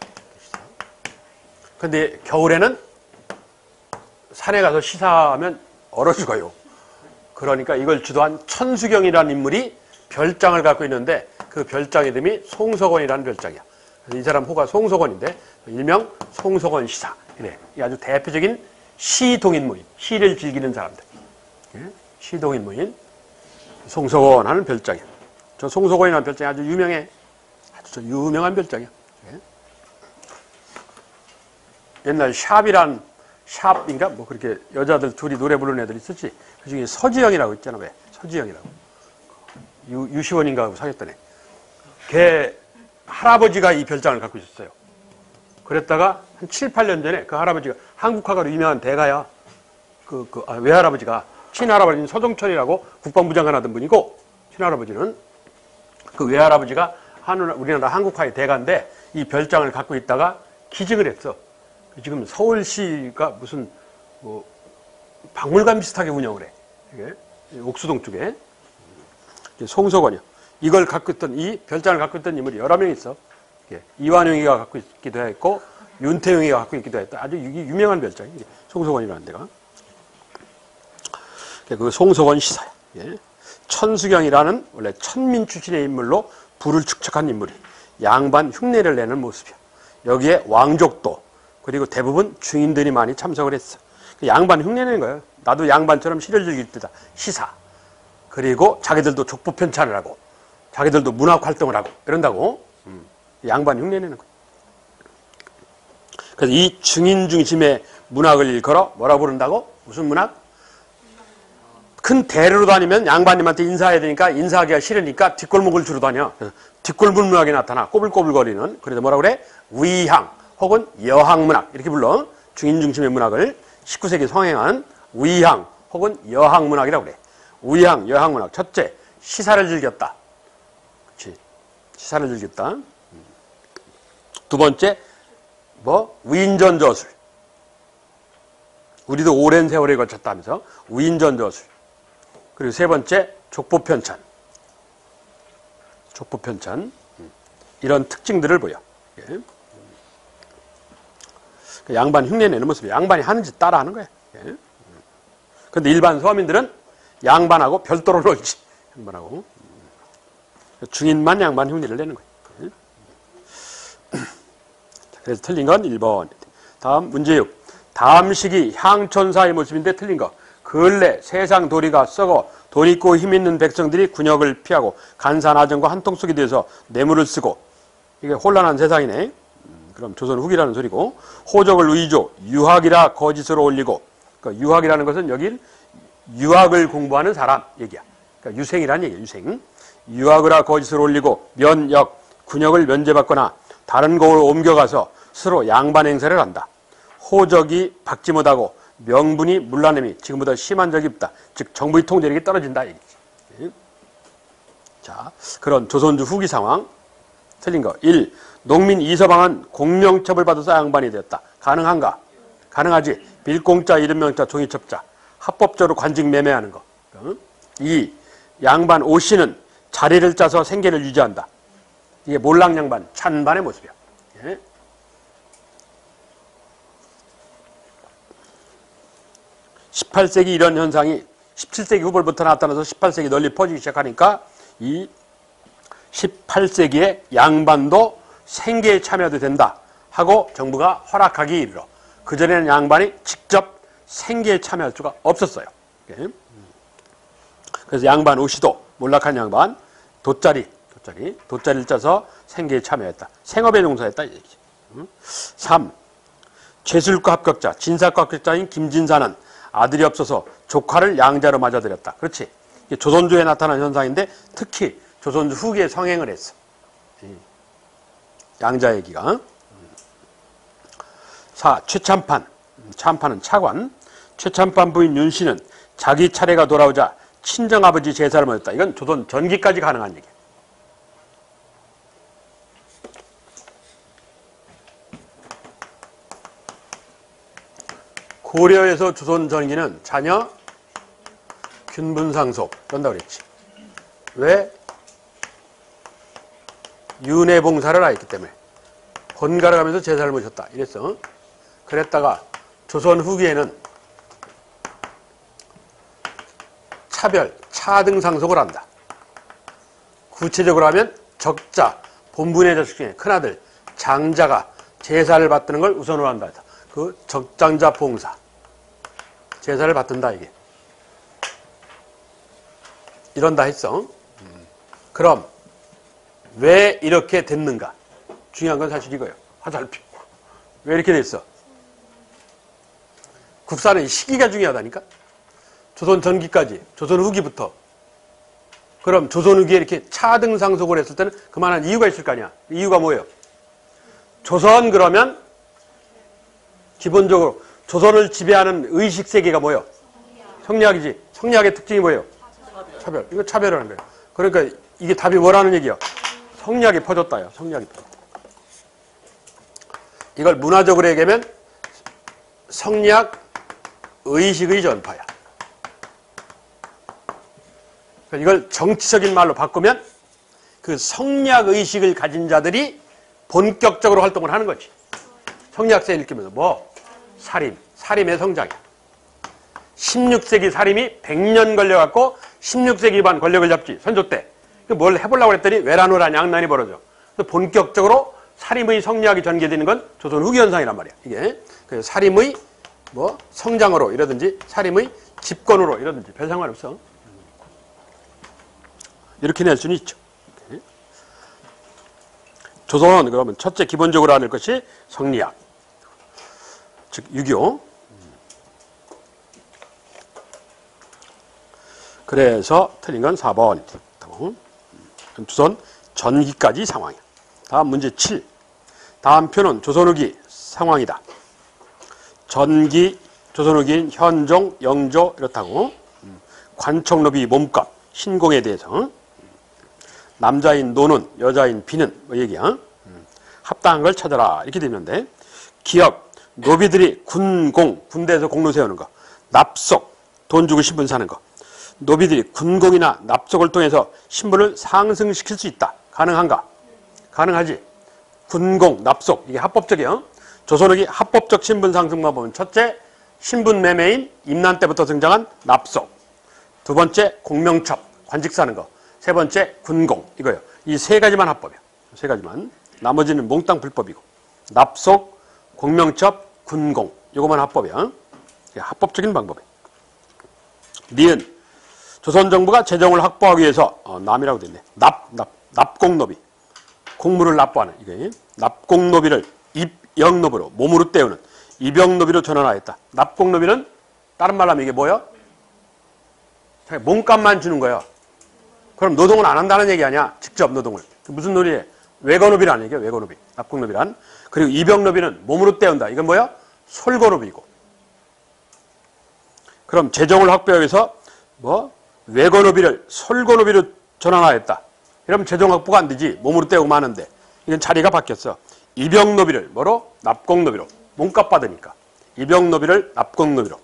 근데 겨울에는 산에 가서 시사하면 얼어 죽어요. 그러니까 이걸 주도한 천수경이라는 인물이 별장을 갖고 있는데 그 별장 이름이 송석원이라는 별장이야. 이 사람 호가 송석원인데 일명 송석원 시사. 그래. 이 아주 대표적인 시동인모인, 시를 즐기는 사람들. 예? 시동인모인 송석원 하는 별장이야. 저 송석원이라는 별장이 아주 유명해. 아주 유명한 별장이야. 예? 옛날 샵이란 샵인가 뭐 그렇게 여자들 둘이 노래 부르는 애들 있었지. 그 중에 서지영이라고 있잖아. 왜? 서지영이라고. 유, 유시원인가 하고 사귀었던 애. 걔 할아버지가 이 별장을 갖고 있었어요. 그랬다가 한 칠, 팔 년 전에 그 할아버지가 한국화가로 유명한 대가야. 그, 그, 아, 외할아버지가 친할아버지는 서종철이라고 국방부 장관 하던 분이고, 친할아버지는 그 외할아버지가 한우, 우리나라 한국화의 대가인데 이 별장을 갖고 있다가 기증을 했어. 지금 서울시가 무슨 뭐 박물관 비슷하게 운영을 해. 이게 옥수동 쪽에. 송석원이요. 이걸 갖고 있던, 이 별장을 갖고 있던 인물이 여러 명 있어. 이완용이가 갖고 있기도 했고, 윤태용이가 갖고 있기도 했다. 아주 유명한 별장이 송석원이라는 데가. 그 송석원 시사야. 천수경이라는 원래 천민 출신의 인물로 부를 축적한 인물이 양반 흉내를 내는 모습이야. 여기에 왕족도, 그리고 대부분 중인들이 많이 참석을 했어. 양반 흉내내는 거예요. 나도 양반처럼 시를 즐길 때다. 시사. 그리고 자기들도 족보 편찬을 하고, 자기들도 문학 활동을 하고, 이런다고. 음. 양반 흉내내는 거예요. 그래서 이 중인 중심의 문학을 일컬어 뭐라 부른다고? 무슨 문학? 큰 대로로 다니면 양반님한테 인사해야 되니까 인사하기가 싫으니까 뒷골목을 주로 다녀. 뒷골문 문학이 나타나. 꼬불꼬불거리는. 그래서 뭐라 그래? 위향 혹은 여학문학 이렇게 불러. 중인 중심의 문학을 십구 세기 성행한 위향 혹은 여학문학이라고 그래. 위향, 여학문학. 첫째, 시사를 즐겼다. 그렇지. 시사를 즐겼다. 두 번째, 뭐 위인전저술. 우리도 오랜 세월에 걸쳤다면서 위인전저술. 그리고 세 번째, 족보편찬. 족보편찬. 이런 특징들을 보여. 예. 양반 흉내내는 모습이 양반이 하는 짓 따라하는 거야. 예. 그런데 일반 서민들은 양반하고 별도로 놀지. 양반하고. 중인만 양반 흉내를 내는 거야. 예. 그래서 틀린 건 일 번. 다음 문제 육. 다음 시기 향천사의 모습인데 틀린 거. 근래 세상 도리가 썩어 돈 있고 힘 있는 백성들이 군역을 피하고 간산하정과 한통속이 되어서 뇌물을 쓰고 이게 혼란한 세상이네. 그럼 조선 후기라는 소리고 호적을 의조 유학이라 거짓으로 올리고 그러니까 유학이라는 것은 여기 유학을 공부하는 사람 얘기야. 그러니까 유생이라는 얘기야. 유생. 유학이라 거짓으로 올리고 면역 군역을 면제받거나 다른 곳으로 옮겨가서 서로 양반 행세를 한다. 호적이 받지 못하고 명분이 물러냄이 지금보다 심한 적이 없다. 즉 정부의 통제력이 떨어진다 얘기지. 자, 그런 조선주 후기 상황. 틀린 거. 일. 농민 이서방은 공명첩을 받아서 양반이 되었다. 가능한가? 가능하지. 빌공짜, 이름명자, 종이첩자. 합법적으로 관직 매매하는 거. 이. 양반 오씨는 자리를 짜서 생계를 유지한다. 이게 몰락양반, 찬반의 모습이야. 예. 십팔 세기 이런 현상이 십칠 세기 후반부터 나타나서 십팔 세기 널리 퍼지기 시작하니까 이 십팔 세기에 양반도 생계에 참여도 된다 하고 정부가 허락하기 이르러 그전에는 양반이 직접 생계에 참여할 수가 없었어요. 그래서 양반 오씨도 몰락한 양반 돗자리, 돗자리, 돗자리를 짜서 생계에 참여했다. 생업에 종사했다 이 얘기지. 삼. 죄술과 합격자, 진사과 합격자인 김진사는 아들이 없어서 조카를 양자로 맞아들였다. 그렇지. 이게 조선주에 나타난 현상인데 특히 조선주 후기에 성행을 했어. 양자 얘기가. 사. 최참판. 참판은 차관. 최참판 부인 윤씨는 자기 차례가 돌아오자 친정아버지 제사를 모였다. 이건 조선 전기까지 가능한 얘기야. 고려에서 조선 전기는 자녀 균분상속 그런다고 그랬지. 왜? 윤회봉사를 하였기 때문에 번갈아 가면서 제사를 모셨다 이랬어. 그랬다가 조선 후기에는 차별, 차등상속을 한다. 구체적으로 하면 적자, 본분의 자식 중에 큰아들, 장자가 제사를 받드는 걸 우선으로 한다. 그 적장자 봉사. 제사를 받든다 이게. 이런다 했어. 그럼 왜 이렇게 됐는가? 중요한 건 사실 이거예요. 화살표. 왜 이렇게 됐어? 국사는 시기가 중요하다니까. 조선 전기까지, 조선 후기부터. 그럼 조선 후기에 이렇게 차등상속을 했을 때는 그만한 이유가 있을 거 아니야. 이유가 뭐예요? 조선 그러면 기본적으로 조선을 지배하는 의식세계가 뭐예요? 성리학이지. 성리학의 특징이 뭐예요? 차별. 이거 차별하는 거예요. 그러니까 이게 답이 뭐라는 얘기야? 성리학이 퍼졌다요. 성리학이 퍼졌다. 이걸 문화적으로 얘기하면 성리학 의식의 전파야. 이걸 정치적인 말로 바꾸면 그 성리학 의식을 가진 자들이 본격적으로 활동을 하는 거지. 성리학세 읽으면서 뭐? 사림. 사림의 성장이야. 십육 세기 사림이 백 년 걸려갖고 십육 세기 반 권력을 잡지. 선조 때. 뭘 해보려고 했더니 외란후란 양난이 벌어져. 본격적으로 사림의 성리학이 전개되는 건 조선 후기 현상이란 말이야. 이게 사림의 뭐 성장으로 이러든지 사림의 집권으로 이러든지 별 상관없어. 이렇게 낼 수는 있죠. 조선 그러면 첫째 기본적으로 알을 것이 성리학, 즉 유교. 그래서 틀린 건 사 번. 조선 전기까지 상황이야. 다음 문제 칠. 다음 표는 조선 후기 상황이다. 전기, 조선 후기인 현종, 영조 이렇다고. 관청노비 몸값, 신공에 대해서. 남자인 노는, 여자인 비는 뭐 얘기야. 합당한 걸 찾아라 이렇게 되는데 기업, 노비들이 군공, 군대에서 공로 세우는 거. 납속, 돈 주고 신분 사는 거. 노비들이 군공이나 납속을 통해서 신분을 상승시킬 수 있다. 가능한가? 가능하지. 군공, 납속 이게 합법적이야. 조선후기 합법적 신분 상승만 보면 첫째, 신분 매매인 임난 때부터 등장한 납속. 두 번째, 공명첩, 관직 사는 거. 세 번째, 군공 이거예요. 이 세 가지만 합법이야. 세 가지만. 나머지는 몽땅 불법이고. 납속, 공명첩, 군공 이거만 합법이야. 이게 합법적인 방법이야. 니은 조선 정부가 재정을 확보하기 위해서 어, 남이라고 됐네. 납, 납, 납공노비. 공물을 납부하는 이게 납공노비를 입영노비로 몸으로 때우는 입영노비로 전환하였다. 납공노비는 다른 말로 하면 이게 뭐야? 몸값만 주는 거야. 그럼 노동은 안 한다는 얘기 아니야? 직접 노동을. 무슨 놀이에? 외거노비라는 얘기야. 외거노비. 납공노비란. 그리고 입영노비는 몸으로 때운다. 이건 뭐야? 솔거노비고. 그럼 재정을 확보하기 위해서 뭐? 외거노비를 솔거노비로 전환하였다. 이러면 재정 확보가 안 되지. 몸으로 때우고 마는데. 이건 자리가 바뀌었어. 입영노비를 뭐로? 납공노비로. 몸값 받으니까. 입영노비를 납공노비로.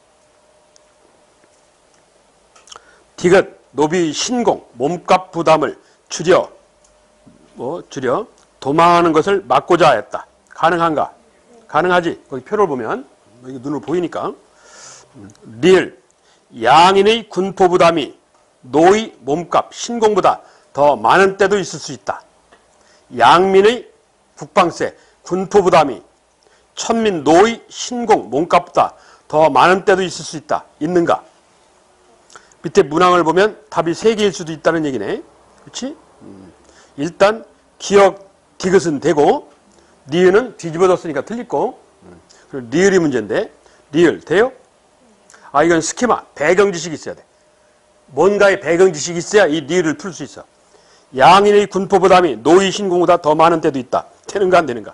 디귿 노비 신공 몸값 부담을 줄여 뭐 줄여 도망하는 것을 막고자 했다. 가능한가? 가능하지. 거기 표를 보면 이게 눈으로 보이니까. 리을 양인의 군포 부담이 노의 몸값 신공보다 더 많은 때도 있을 수 있다. 양민의 국방세 군포 부담이 천민 노의 신공 몸값보다 더 많은 때도 있을 수 있다. 있는가? 밑에 문항을 보면 답이 세 개일 수도 있다는 얘기네. 그렇지? 음. 일단 기억 디귿은 되고 니은은 뒤집어졌으니까 틀리고 음. 그리고 리을이 문제인데 리을 돼요? 아 이건 스키마 배경 지식이 있어야 돼. 뭔가의 배경 지식이 있어야 이 리을을 풀 수 있어. 양인의 군포 부담이 노의 신공보다 더 많은 때도 있다. 되는가 안 되는가?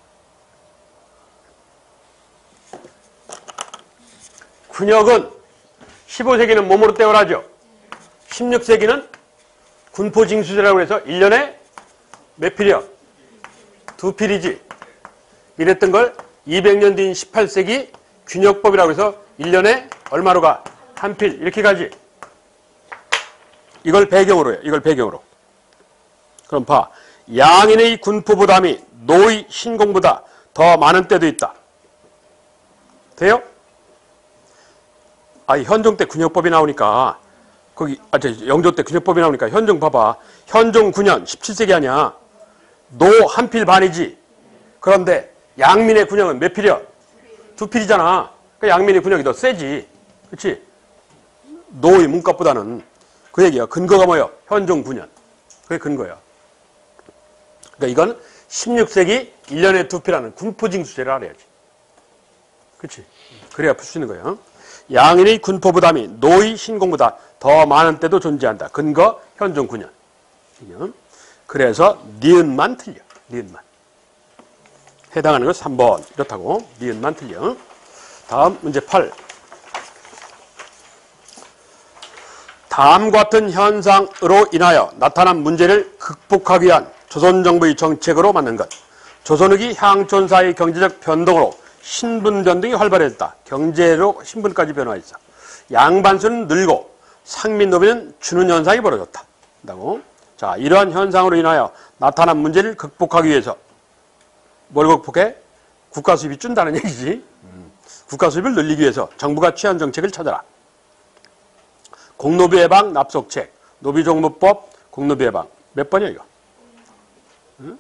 군역은 십오 세기는 몸으로 때우라죠. 십육 세기는 군포징수제라고 해서 일 년에 몇 필이요? 두 필이지. 이랬던 걸 이백 년 뒤인 십팔 세기 균역법이라고 해서 일 년에 얼마로 가? 한 필. 이렇게 가지. 이걸 배경으로 해요. 이걸 배경으로. 그럼 봐. 양인의 군포 부담이 노의 신공보다 더 많은 때도 있다. 돼요? 아, 현종 때 군역법이 나오니까 거기 아, 저 영조 때 군역법이 나오니까 현종 봐봐. 현종 구 년 십칠 세기 아니야. 노 한 필 반이지. 그런데 양민의 군역은 몇 필이야? 두 필이잖아. 그러니까 양민의 군역이 더 세지. 그렇지? 노의 몸값보다는 그 얘기야. 근거가 뭐야? 현종 구 년. 그게 근거야. 그러니까 이건 십육 세기 일 년에 두 필하는 군포징수제를 알아야지. 그렇지? 그래야 풀 수 있는 거야. 양인의 군포 부담이 노의 신공보다 더 많은 때도 존재한다. 근거 현종 구 년. 그래서 니은만 틀려. 니은만. 해당하는 거 삼 번. 이렇다고. 니은만 틀려. 다음 문제 팔. 다음과 같은 현상으로 인하여 나타난 문제를 극복하기 위한 조선정부의 정책으로 만든 것. 조선후기 향촌사의 경제적 변동으로 신분 변동이 활발해졌다. 경제로 신분까지 변화했어. 양반수는 늘고 상민 노비는 주는 현상이 벌어졌다. 한다고. 자, 이러한 현상으로 인하여 나타난 문제를 극복하기 위해서 뭘 극복해? 국가 수입이 준다는 얘기지. 음. 국가 수입을 늘리기 위해서 정부가 취한 정책을 찾아라. 공노비 해방 납속책, 노비종무법, 공노비 해방. 몇 번이야 이거? 응?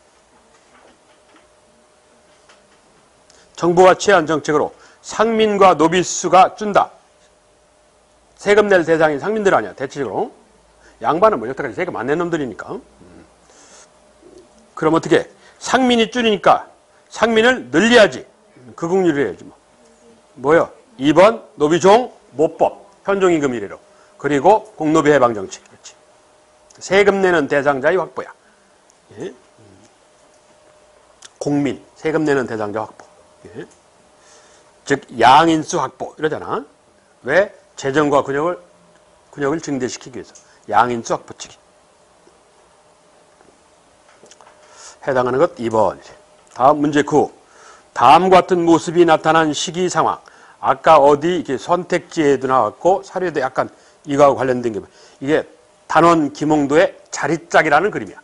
정부가 취한 정책으로 상민과 노비 수가 준다. 세금 낼 대상이 상민들 아니야. 대체적으로. 양반은 뭐 여태까지 세금 안 낸 놈들이니까. 그럼 어떻게? 상민이 줄이니까 상민을 늘려야지. 극응률을 해야지 뭐. 뭐요? 이 번 노비종 모법. 현종임금 이래로. 그리고 공노비 해방 정책. 그렇지. 세금 내는 대상자의 확보야. 예? 공민. 세금 내는 대상자 확보. 예? 즉 양인수 확보. 이러잖아. 왜? 재정과 군역을, 군역을 증대시키기 위해서. 양인수 확보치기. 해당하는 것 이 번. 다음 문제 구. 다음과 같은 모습이 나타난 시기 상황. 아까 어디 이렇게 선택지에도 나왔고 사료에도 약간 이거하고 관련된 게 이게 단원 김홍도의 자리짝이라는 그림이야.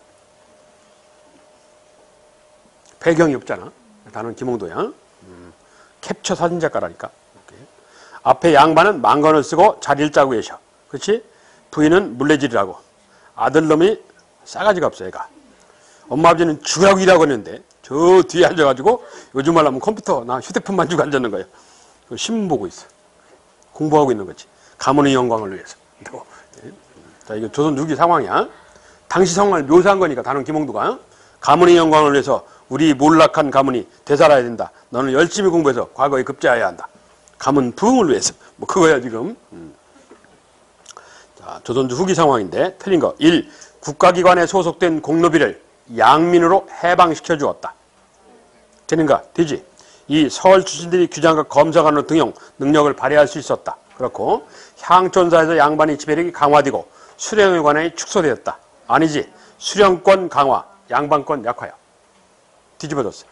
배경이 없잖아. 단원 김홍도야. 음, 캡처 사진작가라니까. 이렇게. 앞에 양반은 망건을 쓰고 자리를 짜고 계셔. 그렇지? 부인은 물레질이라고. 아들놈이 싸가지가 없어 얘가. 엄마 아버지는 죽으라고 일하고 있는데 저 뒤에 앉아가지고 요즘 말로 하면 컴퓨터 나 휴대폰만 주고 앉았는 거예요. 신문 보고 있어. 공부하고 있는 거지. 가문의 영광을 위해서. 자, 이거 조선 후기 상황이야. 당시 상황을 묘사한 거니까 단원 김홍도가 가문의 영광을 위해서 우리 몰락한 가문이 되살아야 된다. 너는 열심히 공부해서 과거에 급제해야 한다. 가문 부흥을 위해서. 뭐 그거야 지금. 음. 자, 조선조 후기 상황인데 틀린 거. 일. 국가기관에 소속된 공노비를 양민으로 해방시켜 주었다. 되는가? 되지. 이 서울 출신들이 규장과 검사관으로 등용 능력을 발휘할 수 있었다. 그렇고 향촌사에서 양반의 지배력이 강화되고 수령의 관행이 축소되었다. 아니지. 수령권 강화, 양반권 약화야. 뒤집어졌어요.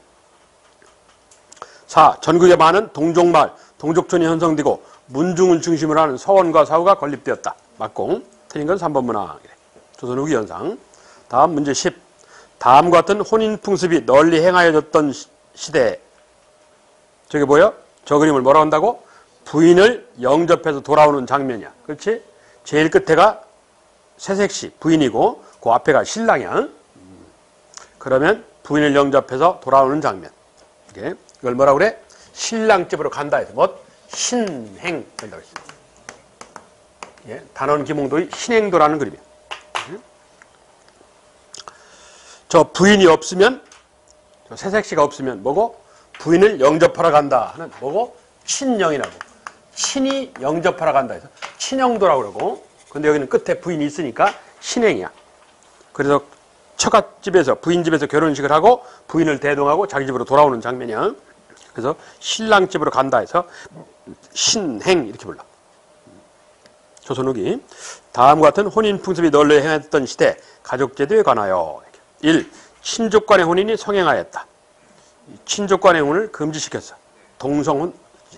사. 전국에 많은 동족마을, 동족촌이 형성되고 문중을 중심으로 하는 서원과 사후가 건립되었다. 맞고 틀린 건 삼 번 문항. 조선 후기 현상. 다음 문제 십. 다음과 같은 혼인 풍습이 널리 행하여졌던 시대에 저게 뭐야? 저 그림을 뭐라 한다고? 부인을 영접해서 돌아오는 장면이야. 그렇지? 제일 끝에가 새색시 부인이고 그 앞에가 신랑이야. 그러면 부인을 영접해서 돌아오는 장면. 이게 이걸 뭐라 그래? 신랑집으로 간다 해서 뭐? 신행 된다고 했어. 예, 단원 김홍도의 신행도라는 그림이야. 저 부인이 없으면 저 새색시가 없으면 뭐고? 부인을 영접하러 간다 하는 뭐고? 친영이라고. 친이 영접하러 간다 해서 친영도라고 그러고 근데 여기는 끝에 부인이 있으니까 신행이야. 그래서 처갓집에서 부인집에서 결혼식을 하고 부인을 대동하고 자기 집으로 돌아오는 장면이야. 그래서 신랑집으로 간다 해서 신행 이렇게 불러. 조선 후기. 다음과 같은 혼인 풍습이 널리 행했던 시대 가족제도에 관하여 일. 친족 간의 혼인이 성행하였다. 친족 간의 혼을 금지시켰어. 동성혼.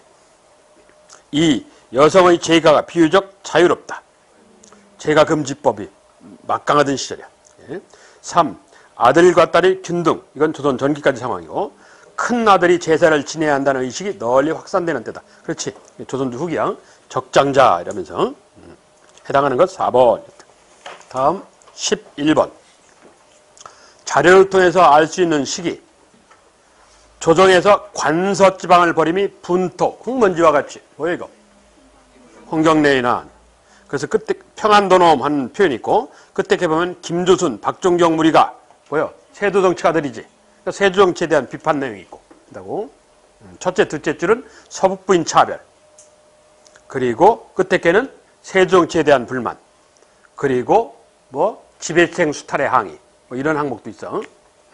이. 여성의 재가가 비교적 자유롭다. 재가 금지법이 막강하던 시절이야. 삼. 아들과 딸의 균등. 이건 조선 전기까지 상황이고 큰 아들이 제사를 지내야 한다는 의식이 널리 확산되는 때다. 그렇지. 조선조 후기야. 적장자 이러면서 해당하는 것 사 번. 다음 십일 번. 자료를 통해서 알 수 있는 시기. 조정에서 관서지방을 벌임이 분토, 흙먼지와 같이. 뭐야 이거? 홍경래의 난. 그래서 그때 평안도놈 하는 표현이 있고 그때 보면 김조순, 박종경 무리가 뭐야? 세조정치가들이지. 그러니까 세조정치에 대한 비판 내용이 있고. 한다고. 첫째, 둘째 줄은 서북부인 차별. 그리고 끝에 게는 세조정치에 대한 불만. 그리고 뭐 지배층 수탈의 항의. 뭐 이런 항목도 있어.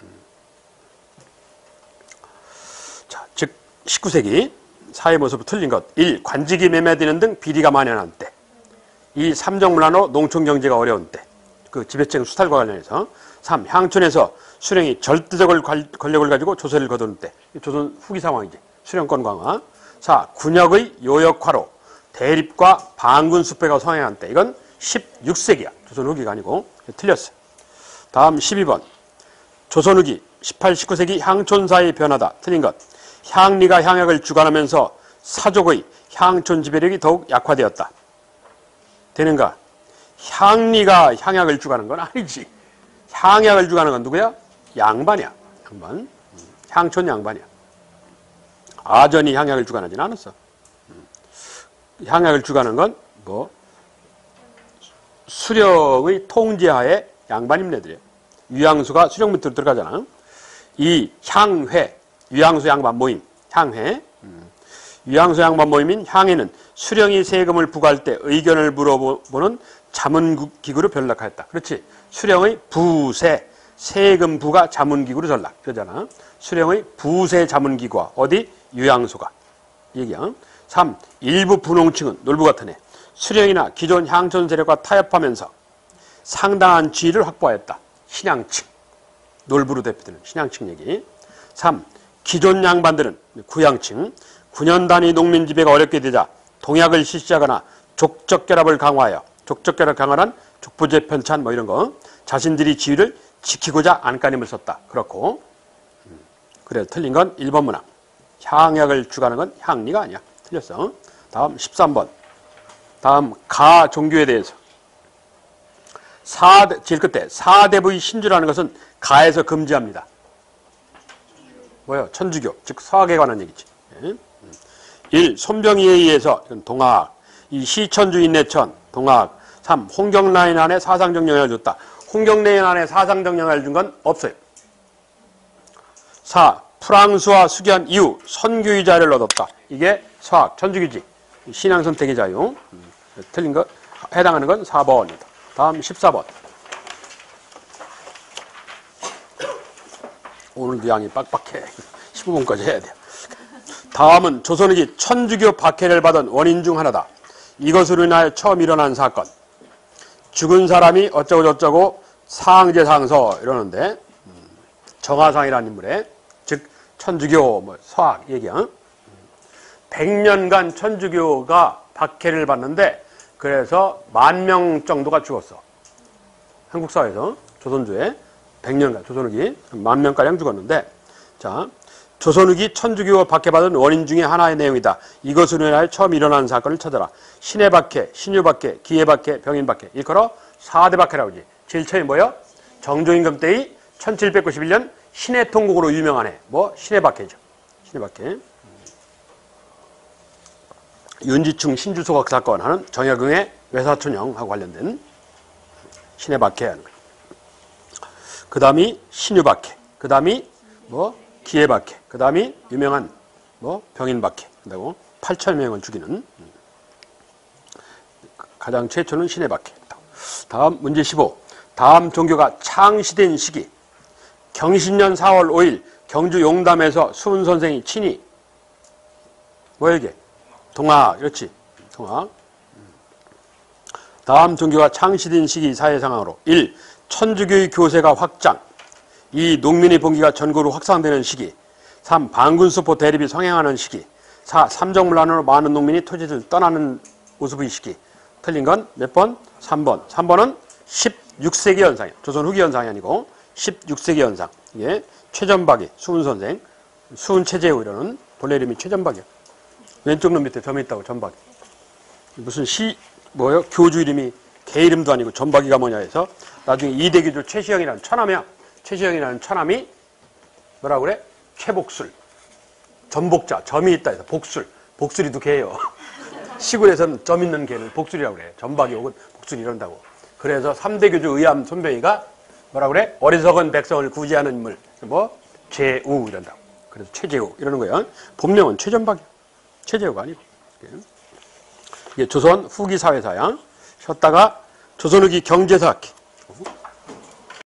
자, 즉 십구 세기 사회 모습을 틀린 것. 일. 관직이 매매되는 등 비리가 만연한 때. 이 삼정문화로 농촌 경제가 어려운 때, 그 지배층 수탈과 관련해서. 삼. 향촌에서 수령이 절대적 권력을 가지고 조세를 거두는 때, 조선 후기 상황이지. 수령권 강화. 사. 군역의 요역화로 대립과 반군 수배가 성행한 때, 이건 십육 세기야. 조선 후기가 아니고. 틀렸어요. 다음 십이 번. 조선 후기 십팔, 십구 세기 향촌사의 변화다. 틀린 것. 향리가 향약을 주관하면서 사족의 향촌 지배력이 더욱 약화되었다. 되는가? 향리가 향약을 주관하는 건 아니지. 향약을 주관하는 건 누구야? 양반이야. 양반. 향촌 양반이야. 아전이 향약을 주관하지는 않았어. 향약을 주관하는 건 뭐 수령의 통제하에 양반 임내들이에요. 유양수가 수령 밑으로 들어가잖아. 이 향회, 유양수 양반 모임, 향회. 유양수 양반 모임인 향회는 수령이 세금을 부과할 때 의견을 물어보는 자문기구로 변락하였다. 그렇지. 수령의 부세, 세금 부과 자문기구로 전락. 그러잖아. 수령의 부세 자문기구와 어디? 유양수가. 얘기야. 삼. 일부 분홍층은 놀부 같은 애. 수령이나 기존 향촌 세력과 타협하면서 상당한 지위를 확보하였다. 신양층. 놀부로 대표되는 신양층 얘기. 삼. 기존 양반들은 구양층. 구 년 단위 농민 지배가 어렵게 되자 동약을 실시하거나 족적 결합을 강화하여, 족적 결합 강화란 족부제 편찬 뭐 이런 거, 자신들이 지위를 지키고자 안간힘을 썼다. 그렇고. 그래, 틀린 건 일 번 문항. 향약을 주관하는 건 향리가 아니야. 틀렸어. 다음 십삼 번. 다음 가 종교에 대해서. 사, 제일 끝에 사대부의 신주라는 것은 가에서 금지합니다. 뭐요? 천주교, 즉 서학에 관한 얘기지. 일. 손병희에 의해서, 이건 동학. 이 시천주 인내천, 동학. 삼. 홍경라인안에 사상적 영향을 줬다. 홍경라인안에 사상적 영향을 준 건 없어요. 사. 프랑스와 수교한 이후 선교의 자유를 얻었다. 이게 서학, 천주교지. 신앙 선택의 자유. 틀린 거, 해당하는 건 사 번입니다. 다음 십사 번. 오늘도 양이 빡빡해. 십오 분까지 해야 돼요. 다음은 조선후기 천주교 박해를 받은 원인 중 하나다. 이것으로 인하여 처음 일어난 사건. 죽은 사람이 어쩌고 저쩌고 상제상서 이러는데, 정하상이라는 인물에, 즉 천주교 뭐 서학 얘기야. 백 년간 천주교가 박해를 받는데, 그래서 만 명 정도가 죽었어. 한국 사회에서 조선주에 백 년간 조선후기 만 명가량 죽었는데, 자, 조선후기 천주교 박해받은 원인 중에 하나의 내용이다. 이것으로 인하여 처음 일어난 사건을 찾아라. 신해 박해, 신유 박해, 기해 박해, 병인 박해. 일컬어 사 대 박해라고 하지. 제일 처음이 뭐요? 정조임금 때의 천칠백구십일 년 신해 통곡으로 유명하네. 뭐? 신해 박해죠. 신해 박해. 윤지충 신주소각 사건 하는 정약용의 외사촌형하고 관련된 신해 박해하는 거예요. 그 다음이 신유 박해. 그 다음이 뭐? 기해 박해. 그 다음이 유명한 뭐 병인 박해. 그리고 팔천 명을 죽이는, 가장 최초는 신해 박해. 다음 문제 십오. 다음 종교가 창시된 시기. 경신년 사월 오일 경주 용담에서 수은 선생이 친히 뭐 이게? 동학. 그렇지. 동학. 다음 종교가 창시된 시기 사회 상황으로. 일. 천주교의 교세가 확장. 이. 농민의 봉기가 전국으로 확산되는 시기. 삼. 반군수포 대립이 성행하는 시기. 사. 삼정문란으로 많은 농민이 토지를 떠나는 우습의 시기. 틀린 건 몇 번? 삼 번. 삼 번은 십육 세기 현상이야. 조선 후기 현상이 아니고 십육 세기 현상. 이게 최전박이, 수은선생, 수은최재우 이러는 본래 이름이 최전박이야. 왼쪽 놈 밑에 점이 있다고, 전박이. 무슨 시, 뭐요? 교주 이름이 개 이름도 아니고 전박이가 뭐냐 해서 나중에 이대교주 최시영이라는 처남이야. 최시영이라는 처남이 뭐라고 그래? 최복술. 전복자, 점이 있다 해서 복술. 복술이도 개예요. 시골에서는 점 있는 개는 복술이라고 그래. 전박이 혹은 복술이 이런다고. 그래서 삼대교주 의암 손병희가 뭐라고 그래? 어리석은 백성을 구제하는 인물. 뭐? 제우 이런다고. 그래서 최재우 이러는 거예요. 본명은 최전박이야. 최재우가 아니고. 이게 조선 후기 사회사야. 쉬었다가 조선 후기 경제사학회.